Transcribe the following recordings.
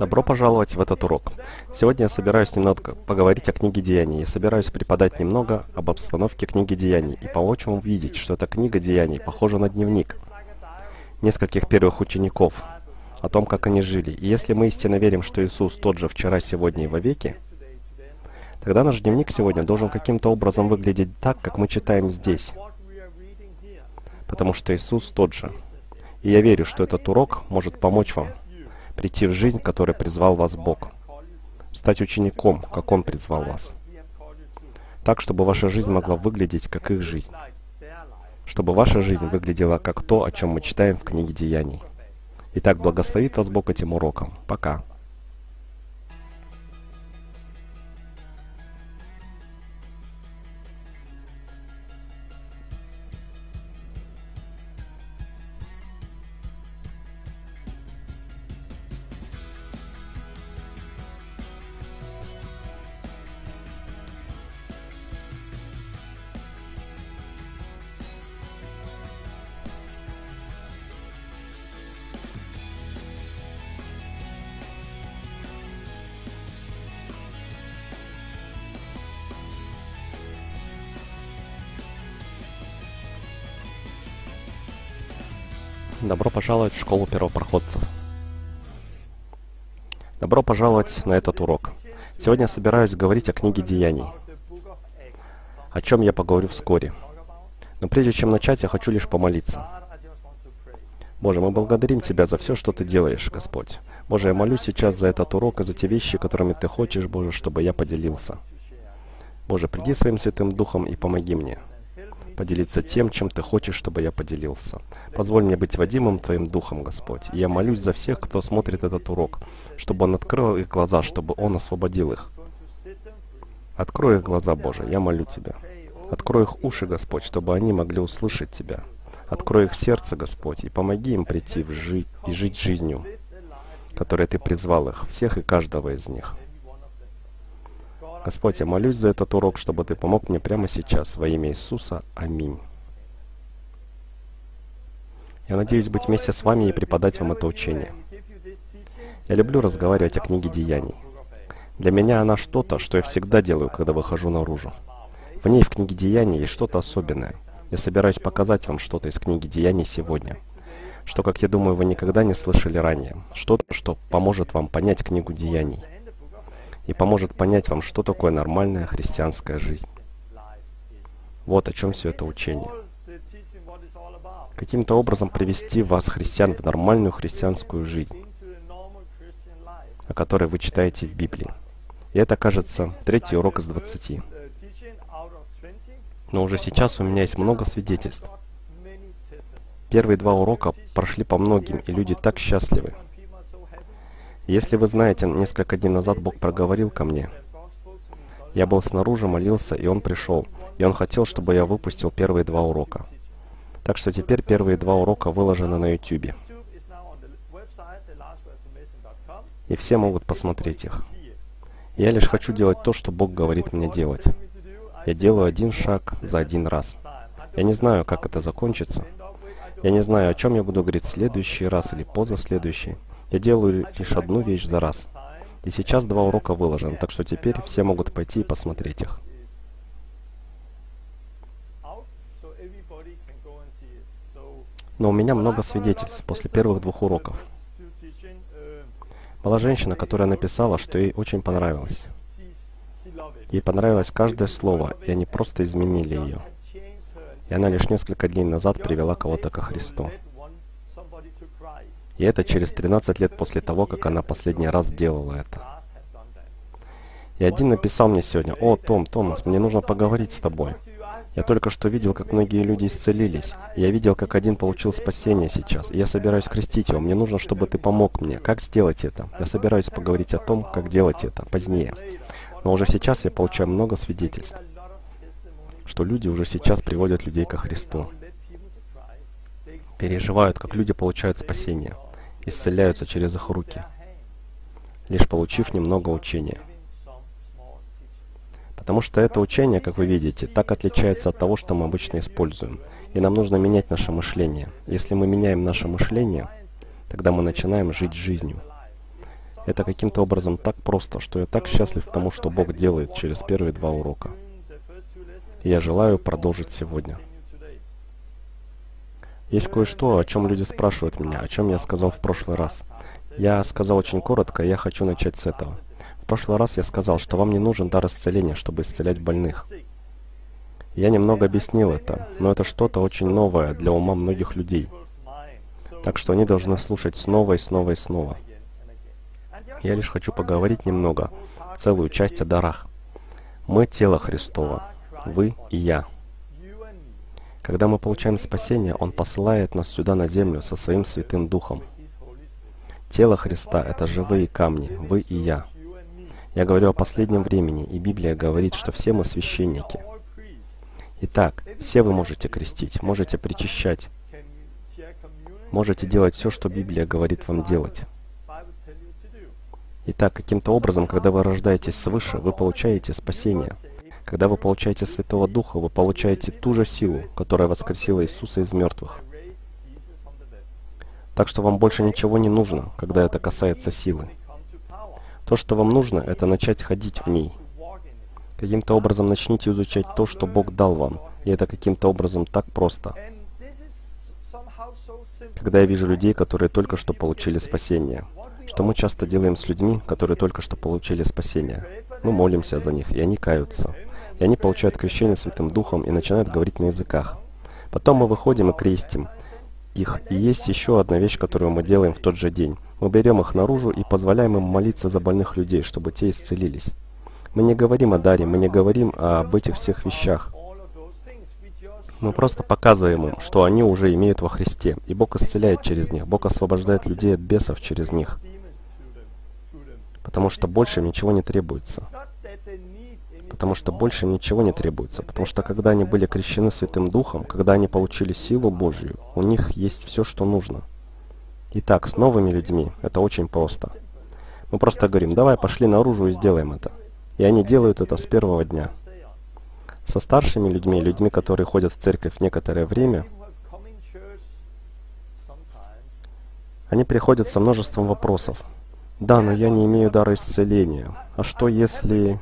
Добро пожаловать в этот урок. Сегодня я собираюсь немного поговорить о книге Деяний. Я собираюсь преподать немного об обстановке книги Деяний и помочь вам увидеть, что эта книга Деяний похожа на дневник нескольких первых учеников, о том, как они жили. И если мы истинно верим, что Иисус тот же вчера, сегодня и вовеки, тогда наш дневник сегодня должен каким-то образом выглядеть так, как мы читаем здесь. Потому что Иисус тот же. И я верю, что этот урок может помочь вам прийти в жизнь, которой призвал вас Бог. Стать учеником, как Он призвал вас. Так, чтобы ваша жизнь могла выглядеть, как их жизнь. Чтобы ваша жизнь выглядела, как то, о чем мы читаем в книге Деяний. Итак, благословит вас Бог этим уроком. Пока. Добро пожаловать в школу первопроходцев. Добро пожаловать на этот урок. Сегодня я собираюсь говорить о книге Деяний, о чем я поговорю вскоре. Но прежде чем начать, я хочу лишь помолиться. Боже, мы благодарим Тебя за все, что Ты делаешь, Господь. Боже, я молюсь сейчас за этот урок и за те вещи, которыми Ты хочешь, Боже, чтобы я поделился. Боже, приди своим Святым Духом и помоги мне поделиться тем, чем Ты хочешь, чтобы я поделился. Позволь мне быть водимым Твоим Духом, Господь. И я молюсь за всех, кто смотрит этот урок, чтобы он открыл их глаза, чтобы он освободил их. Открой их глаза, Боже, я молю Тебя. Открой их уши, Господь, чтобы они могли услышать Тебя. Открой их сердце, Господь, и помоги им прийти в жить и жить жизнью, которой Ты призвал их, всех и каждого из них. Господь, я молюсь за этот урок, чтобы Ты помог мне прямо сейчас. Во имя Иисуса. Аминь. Я надеюсь быть вместе с вами и преподать вам это учение. Я люблю разговаривать о книге Деяний. Для меня она что-то, что я всегда делаю, когда выхожу наружу. В ней, в книге Деяний, есть что-то особенное. Я собираюсь показать вам что-то из книги Деяний сегодня. Что, как я думаю, вы никогда не слышали ранее. Что-то, что поможет вам понять книгу Деяний. И поможет понять вам, что такое нормальная христианская жизнь. Вот о чем все это учение. Каким-то образом привести вас, христиан, в нормальную христианскую жизнь, о которой вы читаете в Библии. И это, кажется, 3-й урок из 20. Но уже сейчас у меня есть много свидетельств. Первые 2 урока прошли по многим, и люди так счастливы. Если вы знаете, несколько дней назад Бог проговорил ко мне. Я был снаружи, молился, и Он пришел. И Он хотел, чтобы я выпустил первые 2 урока. Так что теперь первые 2 урока выложены на YouTube. И все могут посмотреть их. Я лишь хочу делать то, что Бог говорит мне делать. Я делаю один шаг за один раз. Я не знаю, как это закончится. Я не знаю, о чем я буду говорить в следующий раз или позаследующий. Я делаю лишь одну вещь за раз. И сейчас 2 урока выложены, так что теперь все могут пойти и посмотреть их. Но у меня много свидетельств после первых 2 уроков. Была женщина, которая написала, что ей очень понравилось. Ей понравилось каждое слово, и они просто изменили ее. И она лишь несколько дней назад привела кого-то ко Христу. И это через 13 лет после того, как она последний раз делала это. И один написал мне сегодня: «О, Томас, мне нужно поговорить с тобой. Я только что видел, как многие люди исцелились. И я видел, как один получил спасение сейчас. И я собираюсь крестить его. Мне нужно, чтобы ты помог мне. Как сделать это? Я собираюсь поговорить о том, как делать это позднее. Но уже сейчас я получаю много свидетельств, что люди уже сейчас приводят людей ко Христу. Переживают, как люди получают спасение. Исцеляются через их руки, лишь получив немного учения. Потому что это учение, как вы видите, так отличается от того, что мы обычно используем. И нам нужно менять наше мышление. Если мы меняем наше мышление, тогда мы начинаем жить жизнью. Это каким-то образом так просто, что я так счастлив тому, что Бог делает через первые 2 урока. И я желаю продолжить сегодня. Есть кое-что, о чем люди спрашивают меня, о чем я сказал в прошлый раз. Я сказал очень коротко, и я хочу начать с этого. В прошлый раз я сказал, что вам не нужен дар исцеления, чтобы исцелять больных. Я немного объяснил это, но это что-то очень новое для ума многих людей. Так что они должны слушать снова и снова и снова. Я лишь хочу поговорить немного, целую часть о дарах. Мы тело Христово, вы и я. Когда мы получаем спасение, Он посылает нас сюда на землю со Своим Святым Духом. Тело Христа — это живые камни, вы и я. Я говорю о последнем времени, и Библия говорит, что все мы священники. Итак, все вы можете крестить, можете причащать, можете делать все, что Библия говорит вам делать. Итак, каким-то образом, когда вы рождаетесь свыше, вы получаете спасение. Когда вы получаете Святого Духа, вы получаете ту же силу, которая воскресила Иисуса из мертвых. Так что вам больше ничего не нужно, когда это касается силы. То, что вам нужно, это начать ходить в ней. Каким-то образом начните изучать то, что Бог дал вам, и это каким-то образом так просто. Когда я вижу людей, которые только что получили спасение, что мы часто делаем с людьми, которые только что получили спасение? Мы молимся за них, и они каются. И они получают крещение Святым Духом и начинают говорить на языках. Потом мы выходим и крестим их. И есть еще одна вещь, которую мы делаем в тот же день. Мы берем их наружу и позволяем им молиться за больных людей, чтобы те исцелились. Мы не говорим о даре, мы не говорим об этих всех вещах. Мы просто показываем им, что они уже имеют во Христе, и Бог исцеляет через них, Бог освобождает людей от бесов через них. Потому что больше ничего не требуется. Потому что больше ничего не требуется. Потому что когда они были крещены Святым Духом, когда они получили силу Божью, у них есть все, что нужно. Итак, с новыми людьми это очень просто. Мы просто говорим: давай, пошли наружу и сделаем это. И они делают это с первого дня. Со старшими людьми, людьми, которые ходят в церковь некоторое время, они приходят со множеством вопросов. Да, но я не имею дара исцеления. А что если...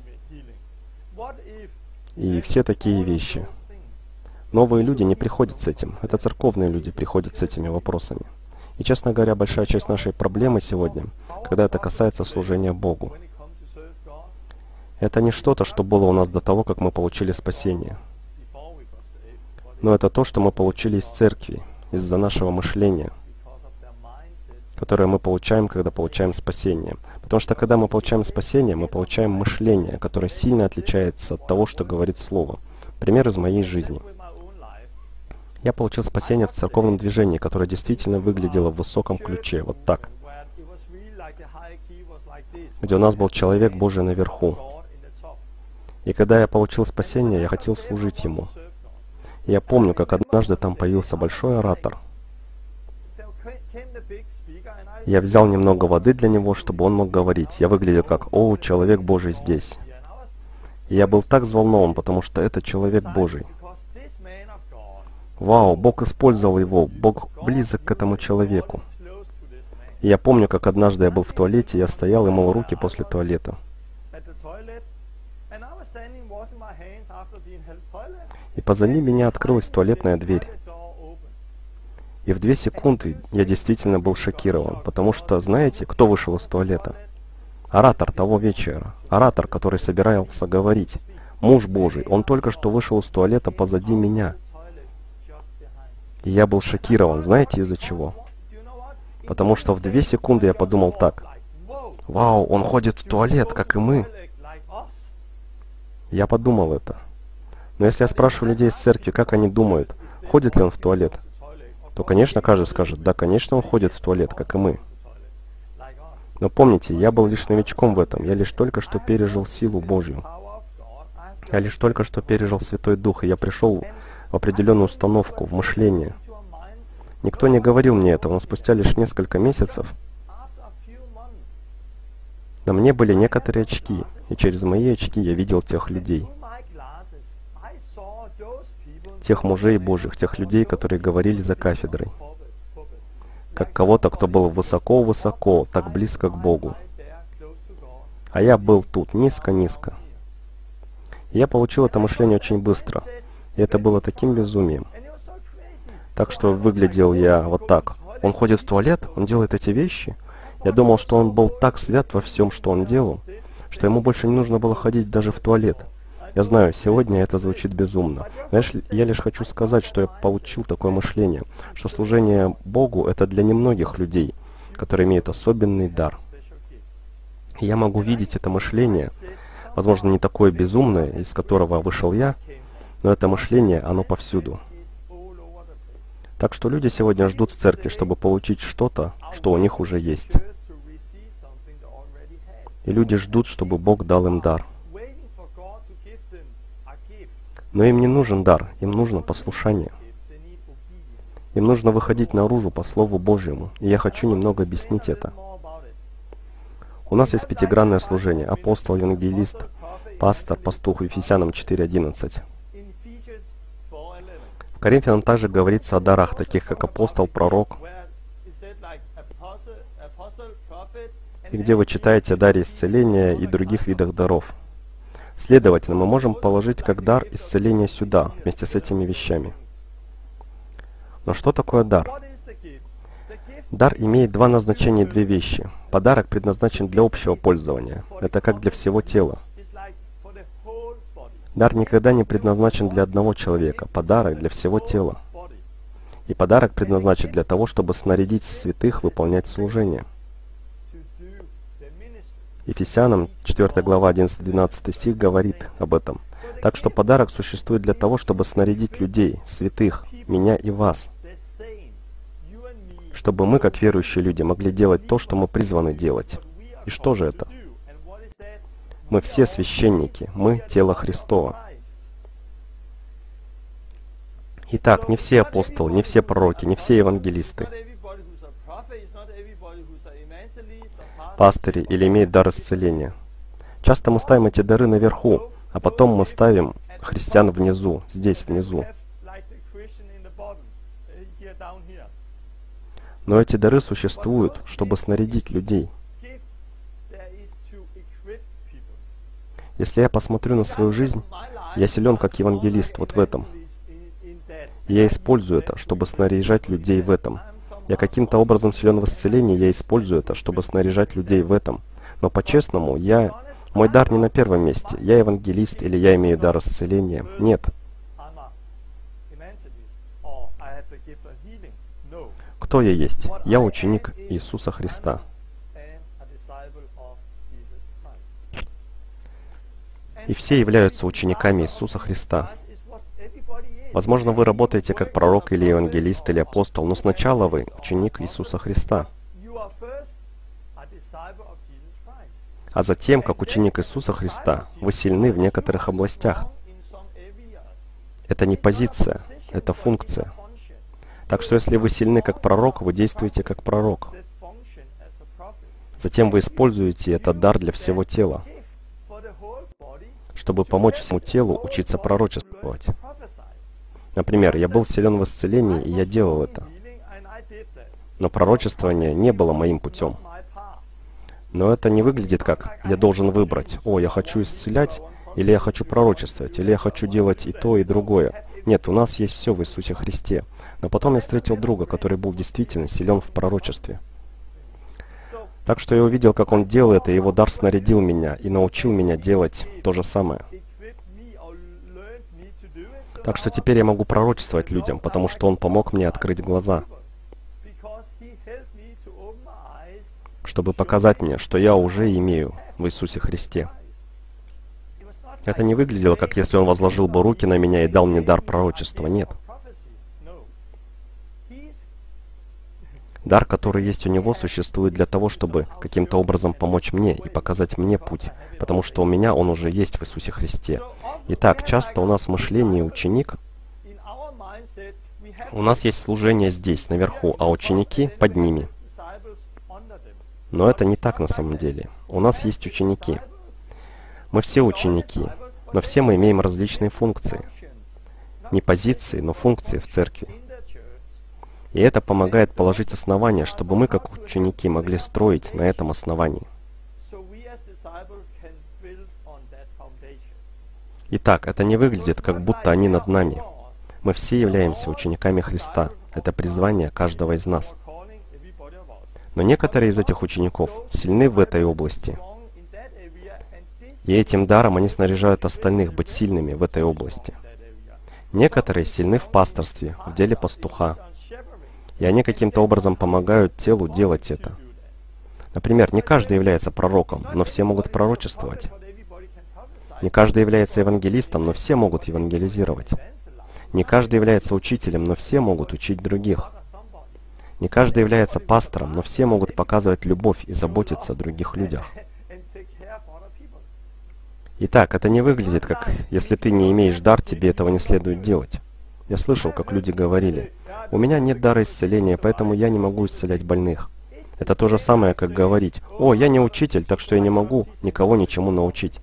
И все такие вещи. Новые люди не приходят с этим. Это церковные люди приходят с этими вопросами. И, честно говоря, большая часть нашей проблемы сегодня, когда это касается служения Богу, это не что-то, что было у нас до того, как мы получили спасение. Но это то, что мы получили из церкви, из-за нашего мышления, которое мы получаем, когда получаем спасение. Потому что когда мы получаем спасение, мы получаем мышление, которое сильно отличается от того, что говорит Слово. Пример из моей жизни. Я получил спасение в церковном движении, которое действительно выглядело в высоком ключе, вот так. Где у нас был человек Божий наверху. И когда я получил спасение, я хотел служить Ему. И я помню, как однажды там появился большой оратор. Я взял немного воды для него, чтобы он мог говорить. Я выглядел как: «О, человек Божий здесь». И я был так взволнован, потому что это человек Божий. Вау, Бог использовал его, Бог близок к этому человеку. И я помню, как однажды я был в туалете, я стоял и мыл руки после туалета. И позади меня открылась туалетная дверь. И в 2 секунды я действительно был шокирован, потому что, знаете, кто вышел из туалета? Оратор того вечера. Оратор, который собирался говорить. Муж Божий. Он только что вышел из туалета позади меня. И я был шокирован. Знаете, из-за чего? Потому что в 2 секунды я подумал так: «Вау, он ходит в туалет, как и мы». Я подумал это. Но если я спрашиваю людей из церкви, как они думают, ходит ли он в туалет, то, конечно, каждый скажет: да, конечно, он ходит в туалет, как и мы. Но помните, я был лишь новичком в этом, я лишь только что пережил силу Божью. Я лишь только что пережил Святой Дух, и я пришел в определенную установку, в мышление. Никто не говорил мне этого, но спустя лишь несколько месяцев на мне были некоторые очки, и через мои очки я видел тех людей. Тех мужей Божьих, тех людей, которые говорили за кафедрой. как кого-то, кто был высоко-высоко, так близко к Богу. А я был тут, низко-низко. И я получил это мышление очень быстро. И это было таким безумием. Так что выглядел я вот так. Он ходит в туалет, он делает эти вещи. Я думал, что он был так свят во всем, что он делал, что ему больше не нужно было ходить даже в туалет. Я знаю, сегодня это звучит безумно. Знаешь, я лишь хочу сказать, что я получил такое мышление, что служение Богу — это для немногих людей, которые имеют особенный дар. И я могу видеть это мышление, возможно, не такое безумное, из которого вышел я, но это мышление, оно повсюду. Так что люди сегодня ждут в церкви, чтобы получить что-то, что у них уже есть. И люди ждут, чтобы Бог дал им дар. Но им не нужен дар, им нужно послушание. Им нужно выходить наружу по Слову Божьему, и я хочу немного объяснить это. У нас есть пятигранное служение: апостол, евангелист, пастор, пастух, Ефесянам 4:11. В Коринфянам также говорится о дарах, таких как апостол, пророк, и где вы читаете о даре исцеления и других видах даров. Следовательно, мы можем положить как дар исцеления сюда, вместе с этими вещами. Но что такое дар? Дар имеет два назначения и две вещи. Подарок предназначен для общего пользования. Это как для всего тела. Дар никогда не предназначен для одного человека. Подарок для всего тела. И подарок предназначен для того, чтобы снарядить святых выполнять служение. Ефесянам 4 глава 11-12 стих говорит об этом. Так что подарок существует для того, чтобы снарядить людей, святых, меня и вас, чтобы мы, как верующие люди, могли делать то, что мы призваны делать. И что же это? Мы все священники, мы тело Христово. Итак, не все апостолы, не все пророки, не все евангелисты, пастыри или имеют дар исцеления. Часто мы ставим эти дары наверху, а потом мы ставим христиан внизу, здесь внизу. Но эти дары существуют, чтобы снарядить людей. Если я посмотрю на свою жизнь, я силен как евангелист вот в этом. И я использую это, чтобы снаряжать людей в этом. Я каким-то образом силен в исцелении, я использую это, чтобы снаряжать людей в этом. Но по-честному, мой дар не на первом месте. Я евангелист или я имею дар исцеления. Нет. Кто я есть? Я ученик Иисуса Христа. И все являются учениками Иисуса Христа. Возможно, вы работаете как пророк или евангелист или апостол, но сначала вы ученик Иисуса Христа. А затем, как ученик Иисуса Христа, вы сильны в некоторых областях. Это не позиция, это функция. Так что если вы сильны как пророк, вы действуете как пророк. Затем вы используете этот дар для всего тела, чтобы помочь всему телу учиться пророчествовать. Например, я был силен в исцелении, и я делал это. Но пророчествование не было моим путем. Но это не выглядит как «я должен выбрать». «О, я хочу исцелять», или «я хочу пророчествовать», или «я хочу делать и то, и другое». Нет, у нас есть все в Иисусе Христе. Но потом я встретил друга, который был действительно силен в пророчестве. Так что я увидел, как он делал это, и его дар снарядил меня и научил меня делать то же самое. Так что теперь я могу пророчествовать людям, потому что он помог мне открыть глаза, чтобы показать мне, что я уже имею в Иисусе Христе. Это не выглядело, как если он возложил бы руки на меня и дал мне дар пророчества. Нет. Дар, который есть у него, существует для того, чтобы каким-то образом помочь мне и показать мне путь, потому что у меня он уже есть в Иисусе Христе. Итак, часто у нас в мышлении ученик, у нас есть служение здесь, наверху, а ученики под ними. Но это не так на самом деле. У нас есть ученики. Мы все ученики, но все мы имеем различные функции. Не позиции, но функции в церкви. И это помогает положить основание, чтобы мы, как ученики, могли строить на этом основании. Итак, это не выглядит, как будто они над нами. Мы все являемся учениками Христа. Это призвание каждого из нас. Но некоторые из этих учеников сильны в этой области. И этим даром они снаряжают остальных быть сильными в этой области. Некоторые сильны в пасторстве, в деле пастуха. И они каким-то образом помогают телу делать это. Например, не каждый является пророком, но все могут пророчествовать. Не каждый является евангелистом, но все могут евангелизировать. Не каждый является учителем, но все могут учить других. Не каждый является пастором, но все могут показывать любовь и заботиться о других людях. Итак, это не выглядит как, если ты не имеешь дар, тебе этого не следует делать. Я слышал, как люди говорили: «У меня нет дара исцеления, поэтому я не могу исцелять больных». Это то же самое, как говорить: «О, я не учитель, так что я не могу никого ничему научить».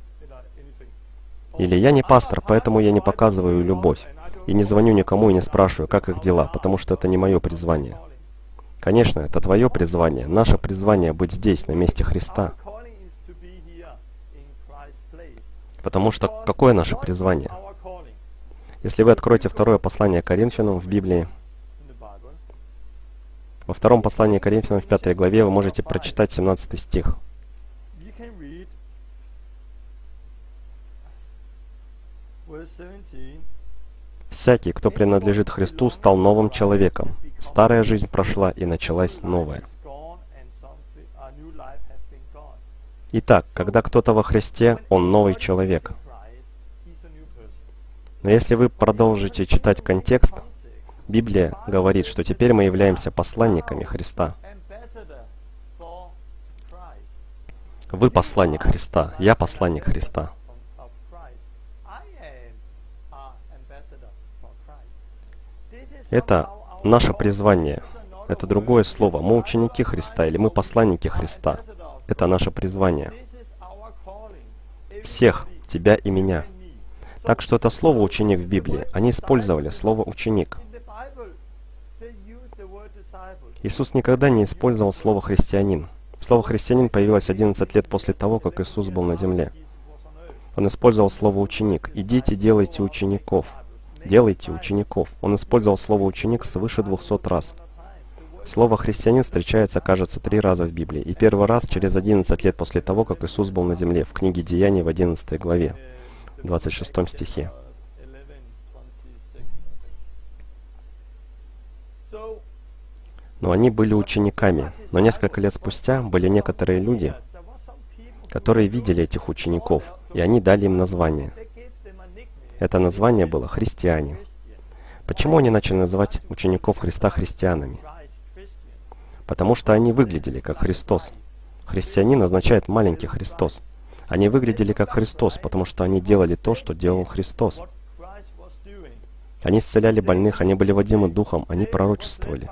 Или «Я не пастор, поэтому я не показываю любовь, и не звоню никому и не спрашиваю, как их дела, потому что это не мое призвание». Конечно, это твое призвание. Наше призвание быть здесь, на месте Христа. Потому что какое наше призвание? Если вы откроете второе послание Коринфянам в Библии, во втором послании Коринфянам в 5 главе вы можете прочитать 17 стих. «Всякий, кто принадлежит Христу, стал новым человеком. Старая жизнь прошла, и началась новая». Итак, когда кто-то во Христе, он новый человек. Но если вы продолжите читать контекст, Библия говорит, что теперь мы являемся посланниками Христа. Вы посланник Христа, я посланник Христа. Это наше призвание. Это другое слово. Мы ученики Христа или мы посланники Христа. Это наше призвание. Всех, тебя и меня. Так что это слово «ученик» в Библии. Они использовали слово «ученик». Иисус никогда не использовал слово «христианин». Слово «христианин» появилось 11 лет после того, как Иисус был на земле. Он использовал слово «ученик». «Идите, делайте учеников». Делайте учеников. Он использовал слово «ученик» свыше 200 раз. Слово «христианин» встречается, кажется, 3 раза в Библии. И первый раз через 11 лет после того, как Иисус был на земле, в книге Деяний в 11 главе, 26 стихе. Но они были учениками. Но несколько лет спустя были некоторые люди, которые видели этих учеников, и они дали им название. Это название было «христиане». Почему они начали называть учеников Христа христианами? Потому что они выглядели как Христос. Христианин означает «маленький Христос». Они выглядели как Христос, потому что они делали то, что делал Христос. Они исцеляли больных, они были водимы Духом, они пророчествовали.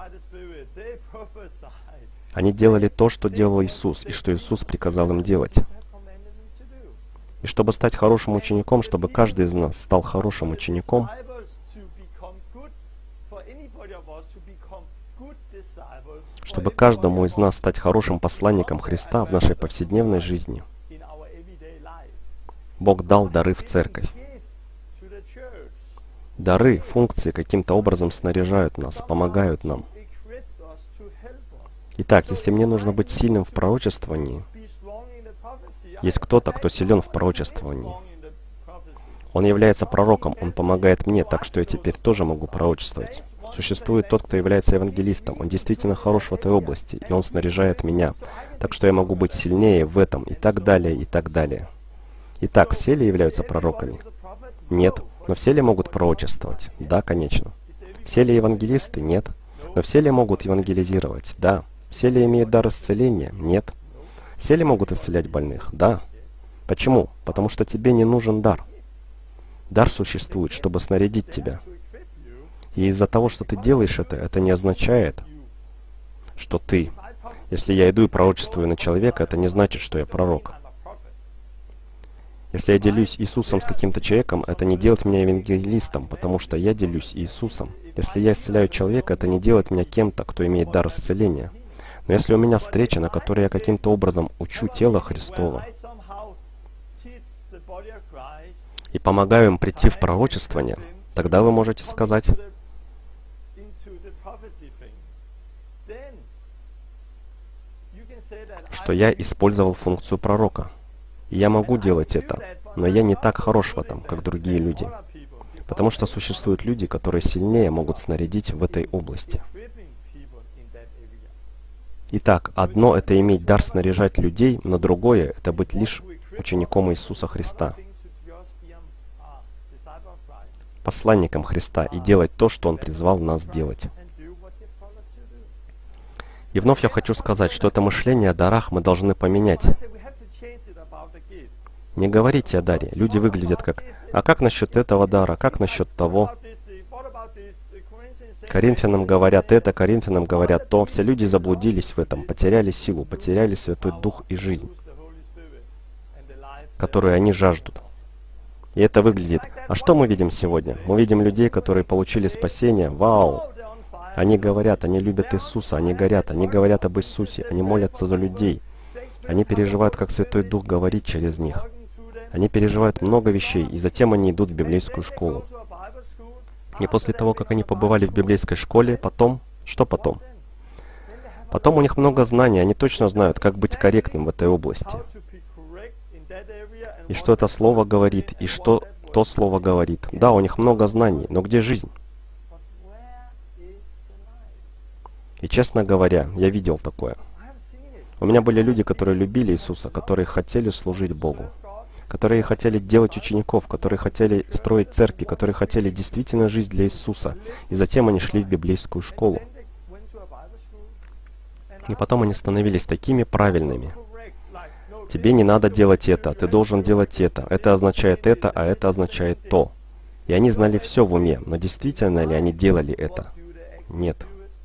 Они делали то, что делал Иисус, и что Иисус приказал им делать. И чтобы стать хорошим учеником, чтобы каждый из нас стал хорошим учеником, чтобы каждому из нас стать хорошим посланником Христа в нашей повседневной жизни, Бог дал дары в церковь. Дары, функции каким-то образом снаряжают нас, помогают нам. Итак, если мне нужно быть сильным в пророчествовании, есть кто-то, кто силен в пророчествовании. Он является пророком, он помогает мне, так что я теперь тоже могу пророчествовать. Существует тот, кто является евангелистом, он действительно хорош в этой области, и он снаряжает меня, так что я могу быть сильнее в этом, и так далее, и так далее. Итак, все ли являются пророками? Нет. Но все ли могут пророчествовать? Да, конечно. Все ли евангелисты? Нет. Но все ли могут евангелизировать? Да. Все ли имеют дар исцеления? Нет. Все ли могут исцелять больных? Да. Почему? Потому что тебе не нужен дар. Дар существует, чтобы снарядить тебя. И из-за того, что ты делаешь это не означает, что ты... Если я иду и пророчествую на человека, это не значит, что я пророк. Если я делюсь Иисусом с каким-то человеком, это не делает меня евангелистом, потому что я делюсь Иисусом. Если я исцеляю человека, это не делает меня кем-то, кто имеет дар исцеления. Но если у меня встреча, на которой я каким-то образом учу тело Христово и помогаю им прийти в пророчествование, тогда вы можете сказать, что я использовал функцию пророка. И я могу делать это, но я не так хорош в этом, как другие люди. Потому что существуют люди, которые сильнее могут снарядить в этой области. Итак, одно — это иметь дар снаряжать людей, но другое — это быть лишь учеником Иисуса Христа, посланником Христа, и делать то, что Он призвал нас делать. И вновь я хочу сказать, что это мышление о дарах мы должны поменять. Не говорите о даре. Люди выглядят как: а как насчет этого дара, как насчет того? Коринфянам говорят это, Коринфянам говорят то. Все люди заблудились в этом, потеряли силу, потеряли Святой Дух и жизнь, которую они жаждут. И это выглядит. А что мы видим сегодня? Мы видим людей, которые получили спасение. Вау! Они говорят, они любят Иисуса, они говорят об Иисусе, они молятся за людей. Они переживают, как Святой Дух говорит через них. Они переживают много вещей, и затем они идут в библейскую школу. И после того, как они побывали в библейской школе, потом, что потом? Потом у них много знаний, они точно знают, как быть корректным в этой области. И что это слово говорит, и что то слово говорит. Да, у них много знаний, но где жизнь? И честно говоря, я видел такое. У меня были люди, которые любили Иисуса, которые хотели служить Богу, которые хотели делать учеников, которые хотели строить церкви, которые хотели действительно жить для Иисуса. И затем они шли в библейскую школу. И потом они становились такими правильными. Тебе не надо делать это, ты должен делать это. Это означает это, а это означает то. И они знали все в уме, но действительно ли они делали это? Нет.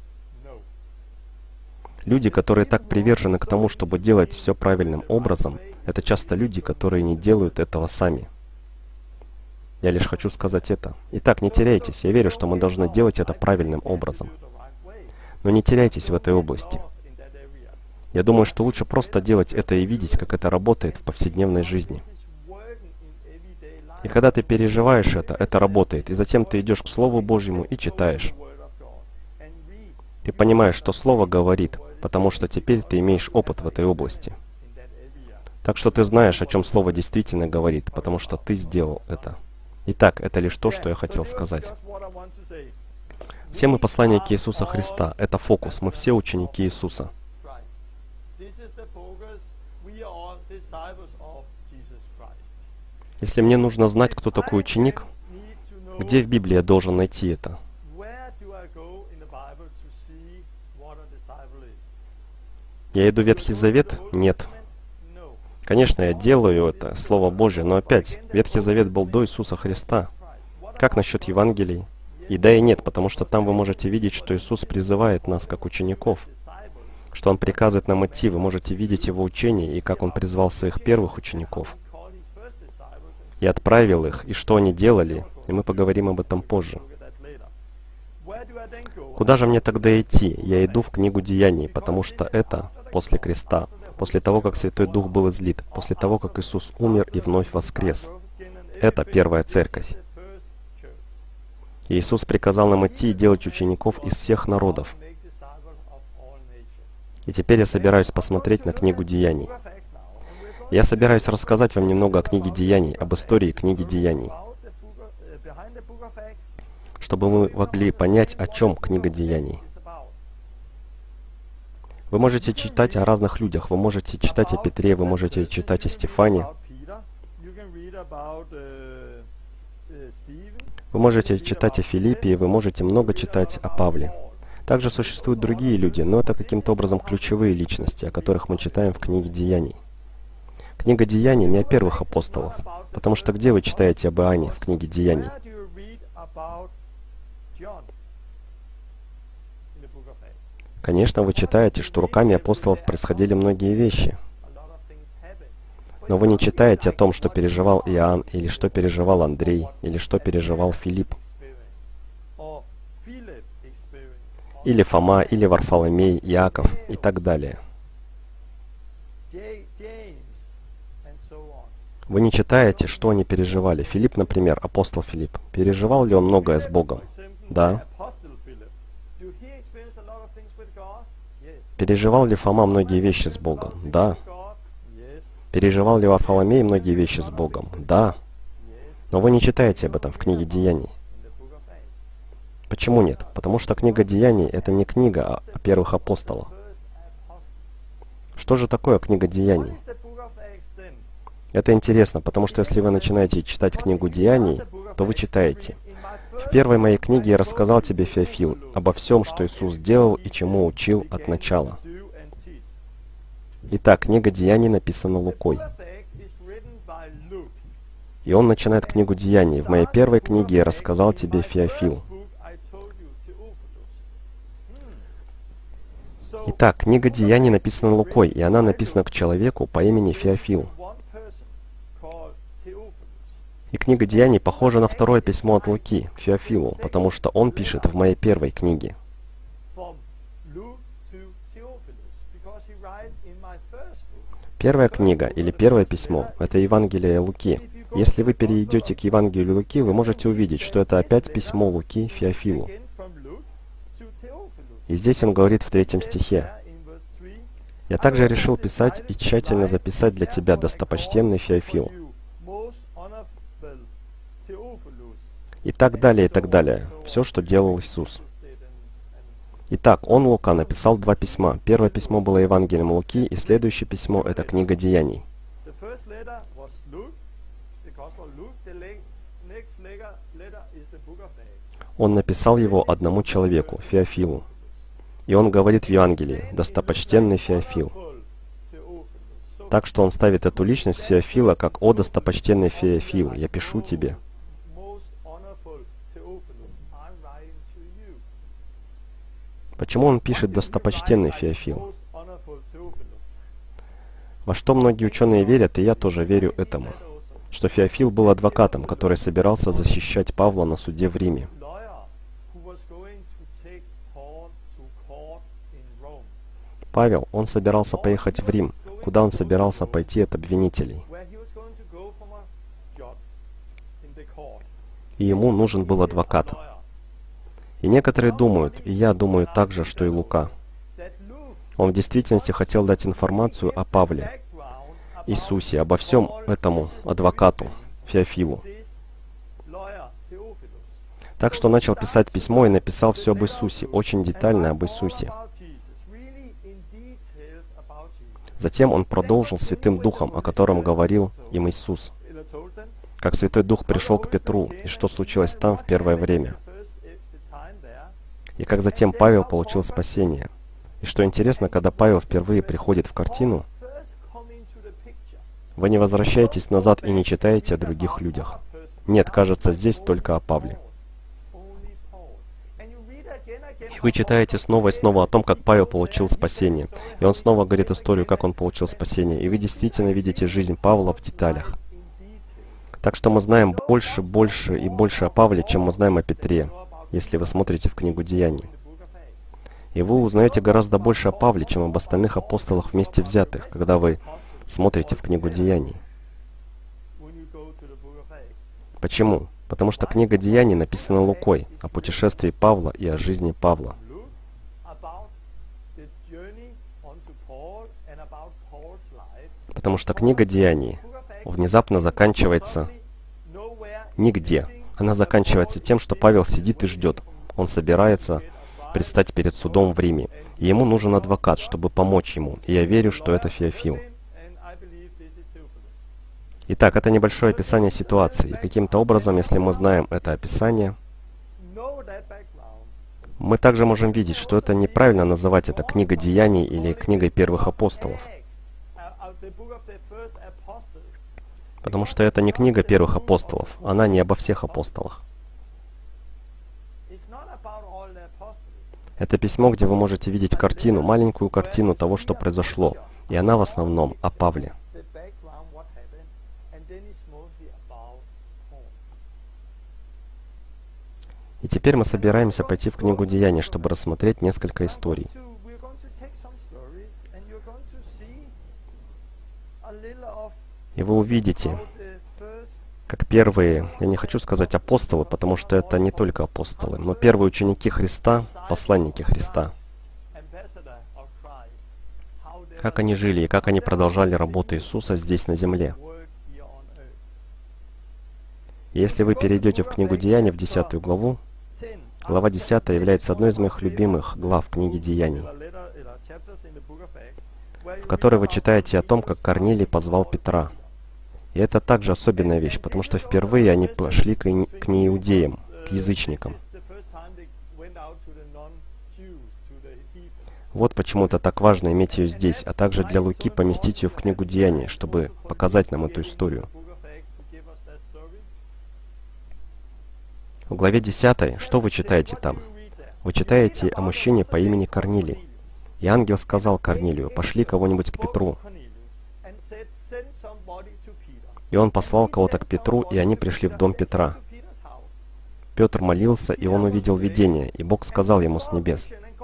Люди, которые так привержены к тому, чтобы делать все правильным образом, это часто люди, которые не делают этого сами. Я лишь хочу сказать это. Итак, не теряйтесь. Я верю, что мы должны делать это правильным образом. Но не теряйтесь в этой области. Я думаю, что лучше просто делать это и видеть, как это работает в повседневной жизни. И когда ты переживаешь это работает. И затем ты идешь к Слову Божьему и читаешь. Ты понимаешь, что Слово говорит, потому что теперь ты имеешь опыт в этой области. Так что ты знаешь, о чем Слово действительно говорит, потому что ты сделал это. Итак, это лишь то, что я хотел сказать. Все мы посланники Иисуса Христа. Это фокус. Мы все ученики Иисуса. Если мне нужно знать, кто такой ученик, где в Библии я должен найти это? Я иду в Ветхий Завет? Нет. Конечно, я делаю это, Слово Божье, но опять, Ветхий Завет был до Иисуса Христа. Как насчет Евангелий? И да, и нет, потому что там вы можете видеть, что Иисус призывает нас как учеников, что Он приказывает нам идти, вы можете видеть Его учение и как Он призвал своих первых учеников. И отправил их, и что они делали, и мы поговорим об этом позже. Куда же мне тогда идти? Я иду в книгу Деяний, потому что это после креста, после того, как Святой Дух был излит, после того, как Иисус умер и вновь воскрес. Это первая церковь. И Иисус приказал нам идти и делать учеников из всех народов. И теперь я собираюсь посмотреть на книгу Деяний. Я собираюсь рассказать вам немного о книге Деяний, об истории книги Деяний, чтобы вы могли понять, о чем книга Деяний. Вы можете читать о разных людях, вы можете читать о Петре, вы можете читать о Стефане, вы можете читать о Филиппе, вы можете много читать о Павле. Также существуют другие люди, но это каким-то образом ключевые личности, о которых мы читаем в книге Деяний. Книга Деяний не о первых апостолов, потому что где вы читаете об Иоанне в книге Деяний? Конечно, вы читаете, что руками апостолов происходили многие вещи. Но вы не читаете о том, что переживал Иоанн, или что переживал Андрей, или что переживал Филипп, или Фома, или Варфоломей, Иаков и так далее. Вы не читаете, что они переживали. Филипп, например, апостол Филипп, переживал ли он многое с Богом? Да. Переживал ли Фома многие вещи с Богом? Да. Переживал ли Варфоломей многие вещи с Богом? Да. Но вы не читаете об этом в книге Деяний. Почему нет? Потому что книга Деяний — это не книга о первых апостолах. Что же такое книга Деяний? Это интересно, потому что если вы начинаете читать книгу Деяний, то вы читаете: «В первой моей книге я рассказал тебе, Феофил, обо всем, что Иисус делал и чему учил от начала». Итак, книга Деяний написана Лукой. И он начинает книгу Деяний: «В моей первой книге я рассказал тебе, Феофил». Итак, книга Деяний написана Лукой, и она написана к человеку по имени Феофил. И книга Деяний похожа на второе письмо от Луки, Феофилу, потому что он пишет в моей первой книге. Первая книга или первое письмо — это Евангелие Луки. Если вы перейдете к Евангелию Луки, вы можете увидеть, что это опять письмо Луки Феофилу. И здесь он говорит в 3 стихе: «Я также решил писать и тщательно записать для тебя, достопочтенный Феофил». И так далее, и так далее. Все, что делал Иисус. Итак, он, Лука, написал 2 письма. Первое письмо было Евангелием Луки, и следующее письмо — это книга Деяний. Он написал его одному человеку, Феофилу. И он говорит в Евангелии: «Достопочтенный Феофил». Так что он ставит эту личность Феофила как: «О, достопочтенный Феофил, я пишу тебе». Почему он пишет «достопочтенный Феофил»? Во что многие ученые верят, и я тоже верю этому, что Феофил был адвокатом, который собирался защищать Павла на суде в Риме. Павел, он собирался поехать в Рим, куда он собирался пойти от обвинителей. И ему нужен был адвокат. И некоторые думают, и я думаю также, что и Лука. Он в действительности хотел дать информацию о Павле, Иисусе, обо всем этому адвокату, Феофилу. Так что начал писать письмо и написал все об Иисусе, очень детально об Иисусе. Затем он продолжил Святым Духом, о котором говорил им Иисус. Как Святой Дух пришел к Петру, и что случилось там в первое время. И как затем Павел получил спасение. И что интересно, когда Павел впервые приходит в картину, вы не возвращаетесь назад и не читаете о других людях. Нет, кажется, здесь только о Павле. И вы читаете снова и снова о том, как Павел получил спасение. И он снова говорит историю, как он получил спасение. И вы действительно видите жизнь Павла в деталях. Так что мы знаем больше, больше и больше о Павле, чем мы знаем о Петре, если вы смотрите в книгу Деяний. И вы узнаете гораздо больше о Павле, чем об остальных апостолах вместе взятых, когда вы смотрите в книгу Деяний. Почему? Потому что книга Деяний написана Лукой о путешествии Павла и о жизни Павла. Потому что книга Деяний внезапно заканчивается нигде. Она заканчивается тем, что Павел сидит и ждет. Он собирается предстать перед судом в Риме. И ему нужен адвокат, чтобы помочь ему. И я верю, что это Феофил. Итак, это небольшое описание ситуации. И каким-то образом, если мы знаем это описание, мы также можем видеть, что это неправильно называть это книгой Деяний или книгой первых апостолов. Потому что это не книга первых апостолов. Она не обо всех апостолах. Это письмо, где вы можете видеть картину, маленькую картину того, что произошло. И она в основном о Павле. И теперь мы собираемся пойти в книгу Деяний, чтобы рассмотреть несколько историй. И вы увидите, как первые, я не хочу сказать апостолы, потому что это не только апостолы, но первые ученики Христа, посланники Христа, как они жили и как они продолжали работу Иисуса здесь на земле. И если вы перейдете в книгу Деяний, в 10 главу, глава 10 является одной из моих любимых глав книги Деяний, в которой вы читаете о том, как Корнилий позвал Петра. И это также особенная вещь, потому что впервые они пошли к неиудеям, к язычникам. Вот почему это так важно иметь ее здесь, а также для Луки поместить ее в книгу Деяний, чтобы показать нам эту историю. В главе 10, что вы читаете там? Вы читаете о мужчине по имени Корнилий. И ангел сказал Корнилию: «Пошли кого-нибудь к Петру». И он послал кого-то к Петру, и они пришли в дом Петра. Петр молился, и он увидел видение, и Бог сказал ему с небес: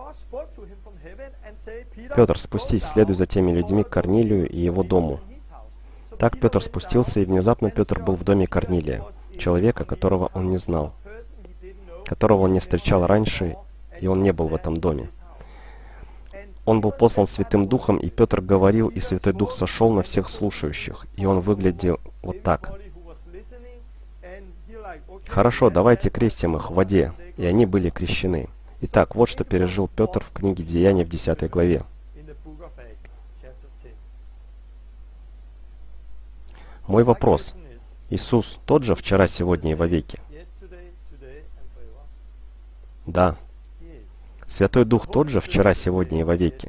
«Петр, спустись, следуй за теми людьми к Корнилию и его дому». Так Петр спустился, и внезапно Петр был в доме Корнилия, человека, которого он не знал, которого он не встречал раньше, и он не был в этом доме. Он был послан Святым Духом, и Петр говорил, и Святой Дух сошел на всех слушающих, и он выглядел вот так. «Хорошо, давайте крестим их в воде», и они были крещены. Итак, вот что пережил Петр в книге Деяний в 10 главе. Мой вопрос: Иисус тот же вчера, сегодня и вовеки? Да. Святой Дух тот же вчера, сегодня и вовеки?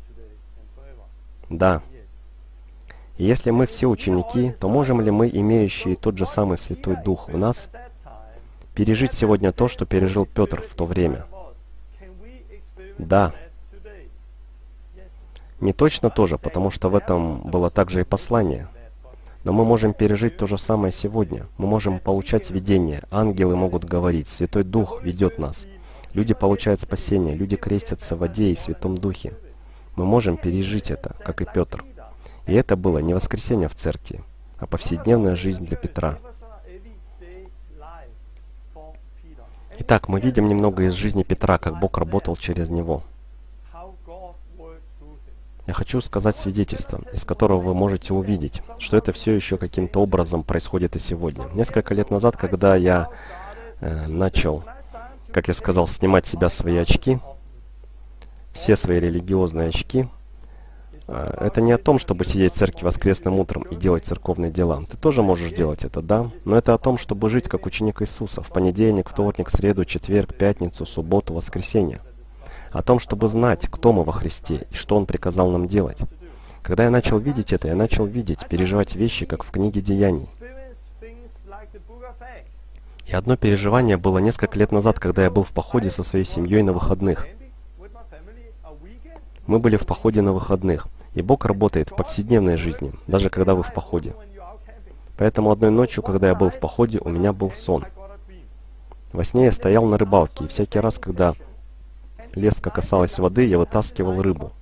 Да. И если мы все ученики, то можем ли мы, имеющие тот же самый Святой Дух в нас, пережить сегодня то, что пережил Петр в то время? Да. Не точно то же, потому что в этом было также и послание. Но мы можем пережить то же самое сегодня. Мы можем получать видения, ангелы могут говорить, Святой Дух ведет нас. Люди получают спасение, люди крестятся в воде и Святом Духе. Мы можем пережить это, как и Петр. И это было не воскресенье в церкви, а повседневная жизнь для Петра. Итак, мы видим немного из жизни Петра, как Бог работал через него. Я хочу сказать свидетельство, из которого вы можете увидеть, что это все еще каким-то образом происходит и сегодня. Несколько лет назад, когда я начал, как я сказал, снимать с себя свои очки, все свои религиозные очки, это не о том, чтобы сидеть в церкви воскресным утром и делать церковные дела. Ты тоже можешь делать это, да? Но это о том, чтобы жить как ученик Иисуса в понедельник, вторник, среду, четверг, пятницу, субботу, воскресенье. О том, чтобы знать, кто мы во Христе и что Он приказал нам делать. Когда я начал видеть это, я начал видеть, переживать вещи, как в книге Деяний. И одно переживание было несколько лет назад, когда я был в походе со своей семьей на выходных. Мы были в походе на выходных, и Бог работает в повседневной жизни, даже когда вы в походе. Поэтому одной ночью, когда я был в походе, у меня был сон. Во сне я стоял на рыбалке, и всякий раз, когда леска касалась воды, я вытаскивал рыбу.